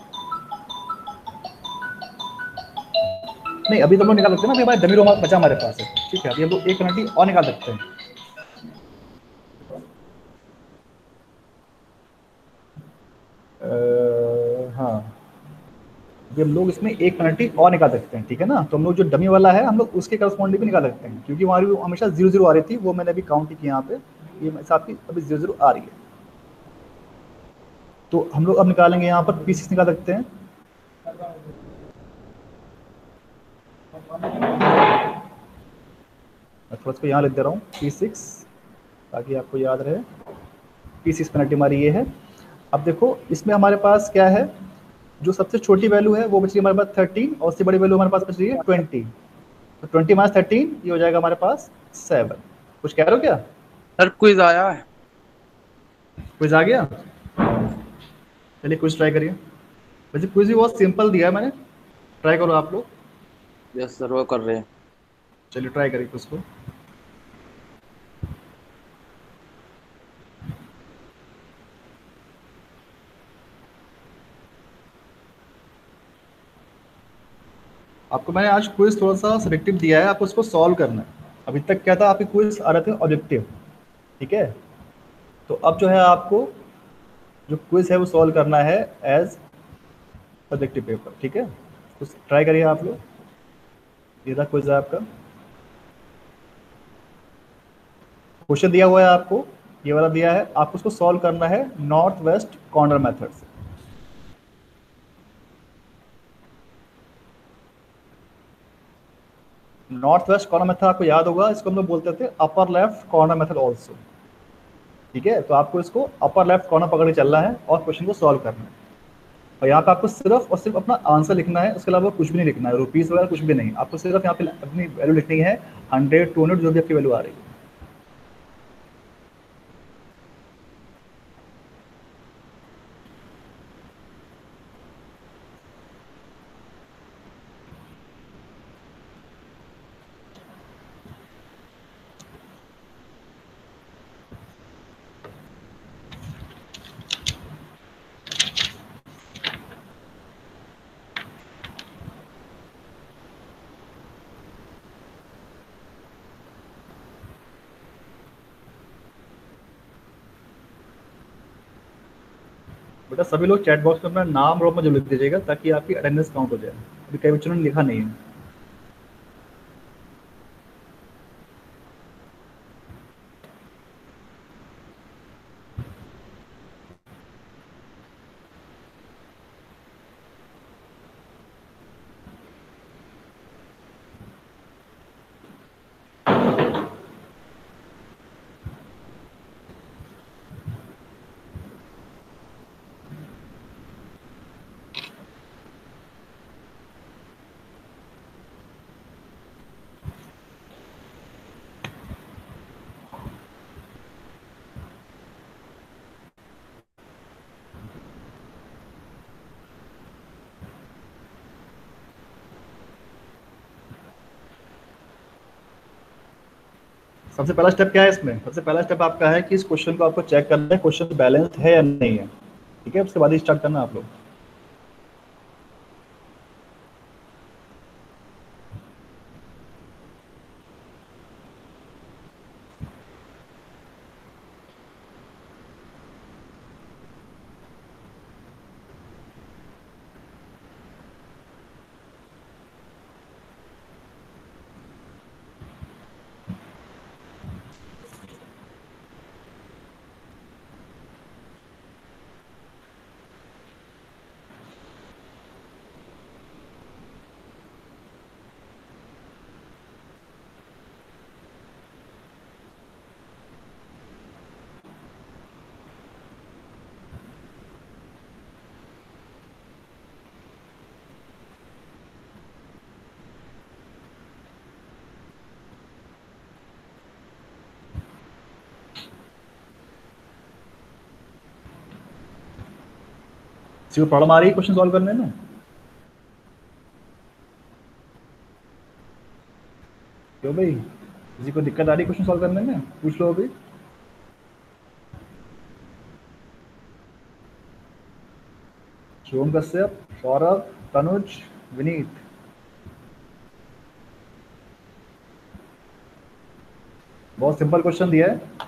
नहीं, अभी तो हम लोग निकाल सकते हैं ना, अभी हमारे डमी रो बचा हमारे पास है। ठीक है, अभी हम लोग एक पेनल्टी और निकाल सकते हैं। हाँ, अभी हम लोग इसमें एक पेनल्टी और निकाल सकते हैं। ठीक है ना, तो हम लोग जो डमी वाला है हम लोग उसके करस्पॉन्डिंग भी निकाल सकते हैं, क्योंकि हमारी हमेशा 0-0 आ रही थी, वो मैंने अभी काउंट की यहाँ पे, ये आपकी अभी 0-0 आ रही है। तो हम लोग अब निकालेंगे यहाँ पर P6 निकाल सकते हैं। मैं थोड़ा इसको यहाँ लिख दे रहा हूँ P6 ताकि आपको याद रहे। P6 पेनल्टी हमारी ये है। अब देखो इसमें हमारे पास क्या है, जो सबसे छोटी वैल्यू है वो बच रही है हमारे पास 13 और उससे बड़ी वैल्यू हमारे पास बच रही है 20। तो 20 माइनस 13 ये हो जाएगा हमारे पास 7। कुछ कह रहे हो क्या? सर क्विज आया है। क्विज आ गया, चलिए क्विज ट्राई करिए। वैसे क्विज भी बहुत सिंपल दिया है मैंने, ट्राई करो आप लोग। यस सर वो कर रहे हैं। चलिए ट्राई करिए क्विज को। आपको मैंने आज क्विज थोड़ा सा सब्जेक्टिव दिया है, आपको उसको सॉल्व करना है। अभी तक क्या था, आपके क्विज आ रहे थे ऑब्जेक्टिव। ठीक है, तो अब जो है आपको जो क्विज है वो सॉल्व करना है एज सब्जेक्टिव पेपर। ठीक है, तो ट्राई करिए आप लोग। ये था क्विज है आपका, क्वेश्चन दिया हुआ है आपको, ये वाला दिया है, आपको उसको सॉल्व करना है नॉर्थ वेस्ट कॉर्नर मेथड से। नॉर्थ वेस्ट कॉर्नर मेथड आपको याद होगा, इसको हम लोग बोलते थे upper left corner method also. ठीक है, तो आपको इसको अपर लेफ्ट कॉर्नर पकड़ के चलना है और क्वेश्चन को सॉल्व करना है। और यहाँ पे आपको सिर्फ और सिर्फ अपना आंसर लिखना है, उसके अलावा कुछ भी नहीं लिखना है, रुपीस वगैरह कुछ भी नहीं। आपको सिर्फ यहाँ पे अपनी वैल्यू लिखनी है, 100, 200 जो भी आपकी वैल्यू आ रही है। बेटा सभी लोग चैट बॉक्स में अपना नाम और अपना जो लिख दीजिएगा ताकि आपकी अटेंडेंस काउंट हो जाए। अभी कई बच्चों ने लिखा नहीं है। सबसे पहला स्टेप क्या है इसमें, सबसे पहला स्टेप आपका है कि इस क्वेश्चन को आपको चेक करना है, क्वेश्चन बैलेंस्ड है या नहीं है। ठीक है, उसके बाद ही स्टार्ट करना आप लोग। किसी को प्रॉब्लम आ रही है क्वेश्चन सॉल्व करने में? क्यों भाई, किसी को दिक्कत आ रही है क्वेश्चन सॉल्व करने में? पूछ लो अभी। शिवम कश्यप, सौरभ, तनुज, विनीत। बहुत सिंपल क्वेश्चन दिया है।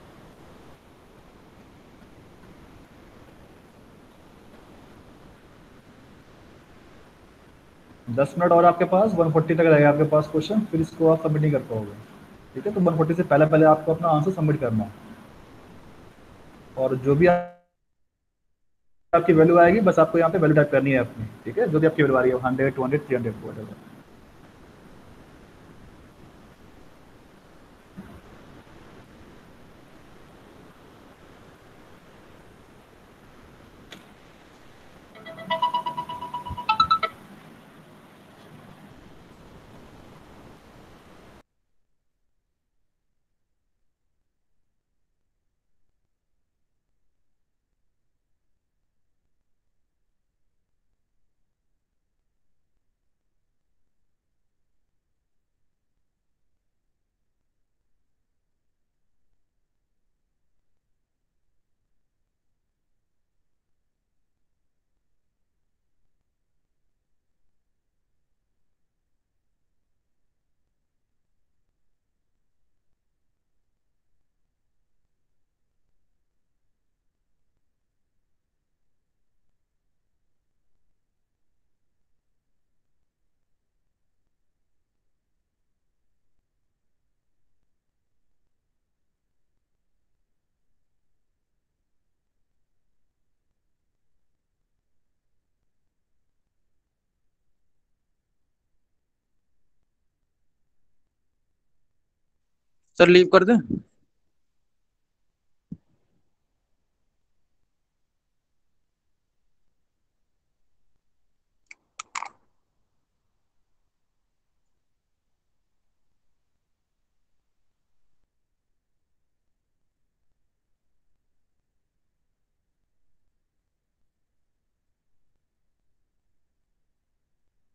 10 मिनट और आपके पास, 140 तक रहेगा आपके पास क्वेश्चन, फिर इसको आप सबमिट नहीं कर पाओगे। ठीक है, तो 140 से पहले पहले आपको अपना आंसर सबमिट करना है। और जो भी आपकी वैल्यू आएगी, बस आपको यहाँ पे वैल्यू टाइप करनी है अपनी। ठीक है, जो भी आपकी वैल्यू आ रही है, 100, 200, 300, सर लीव कर दें?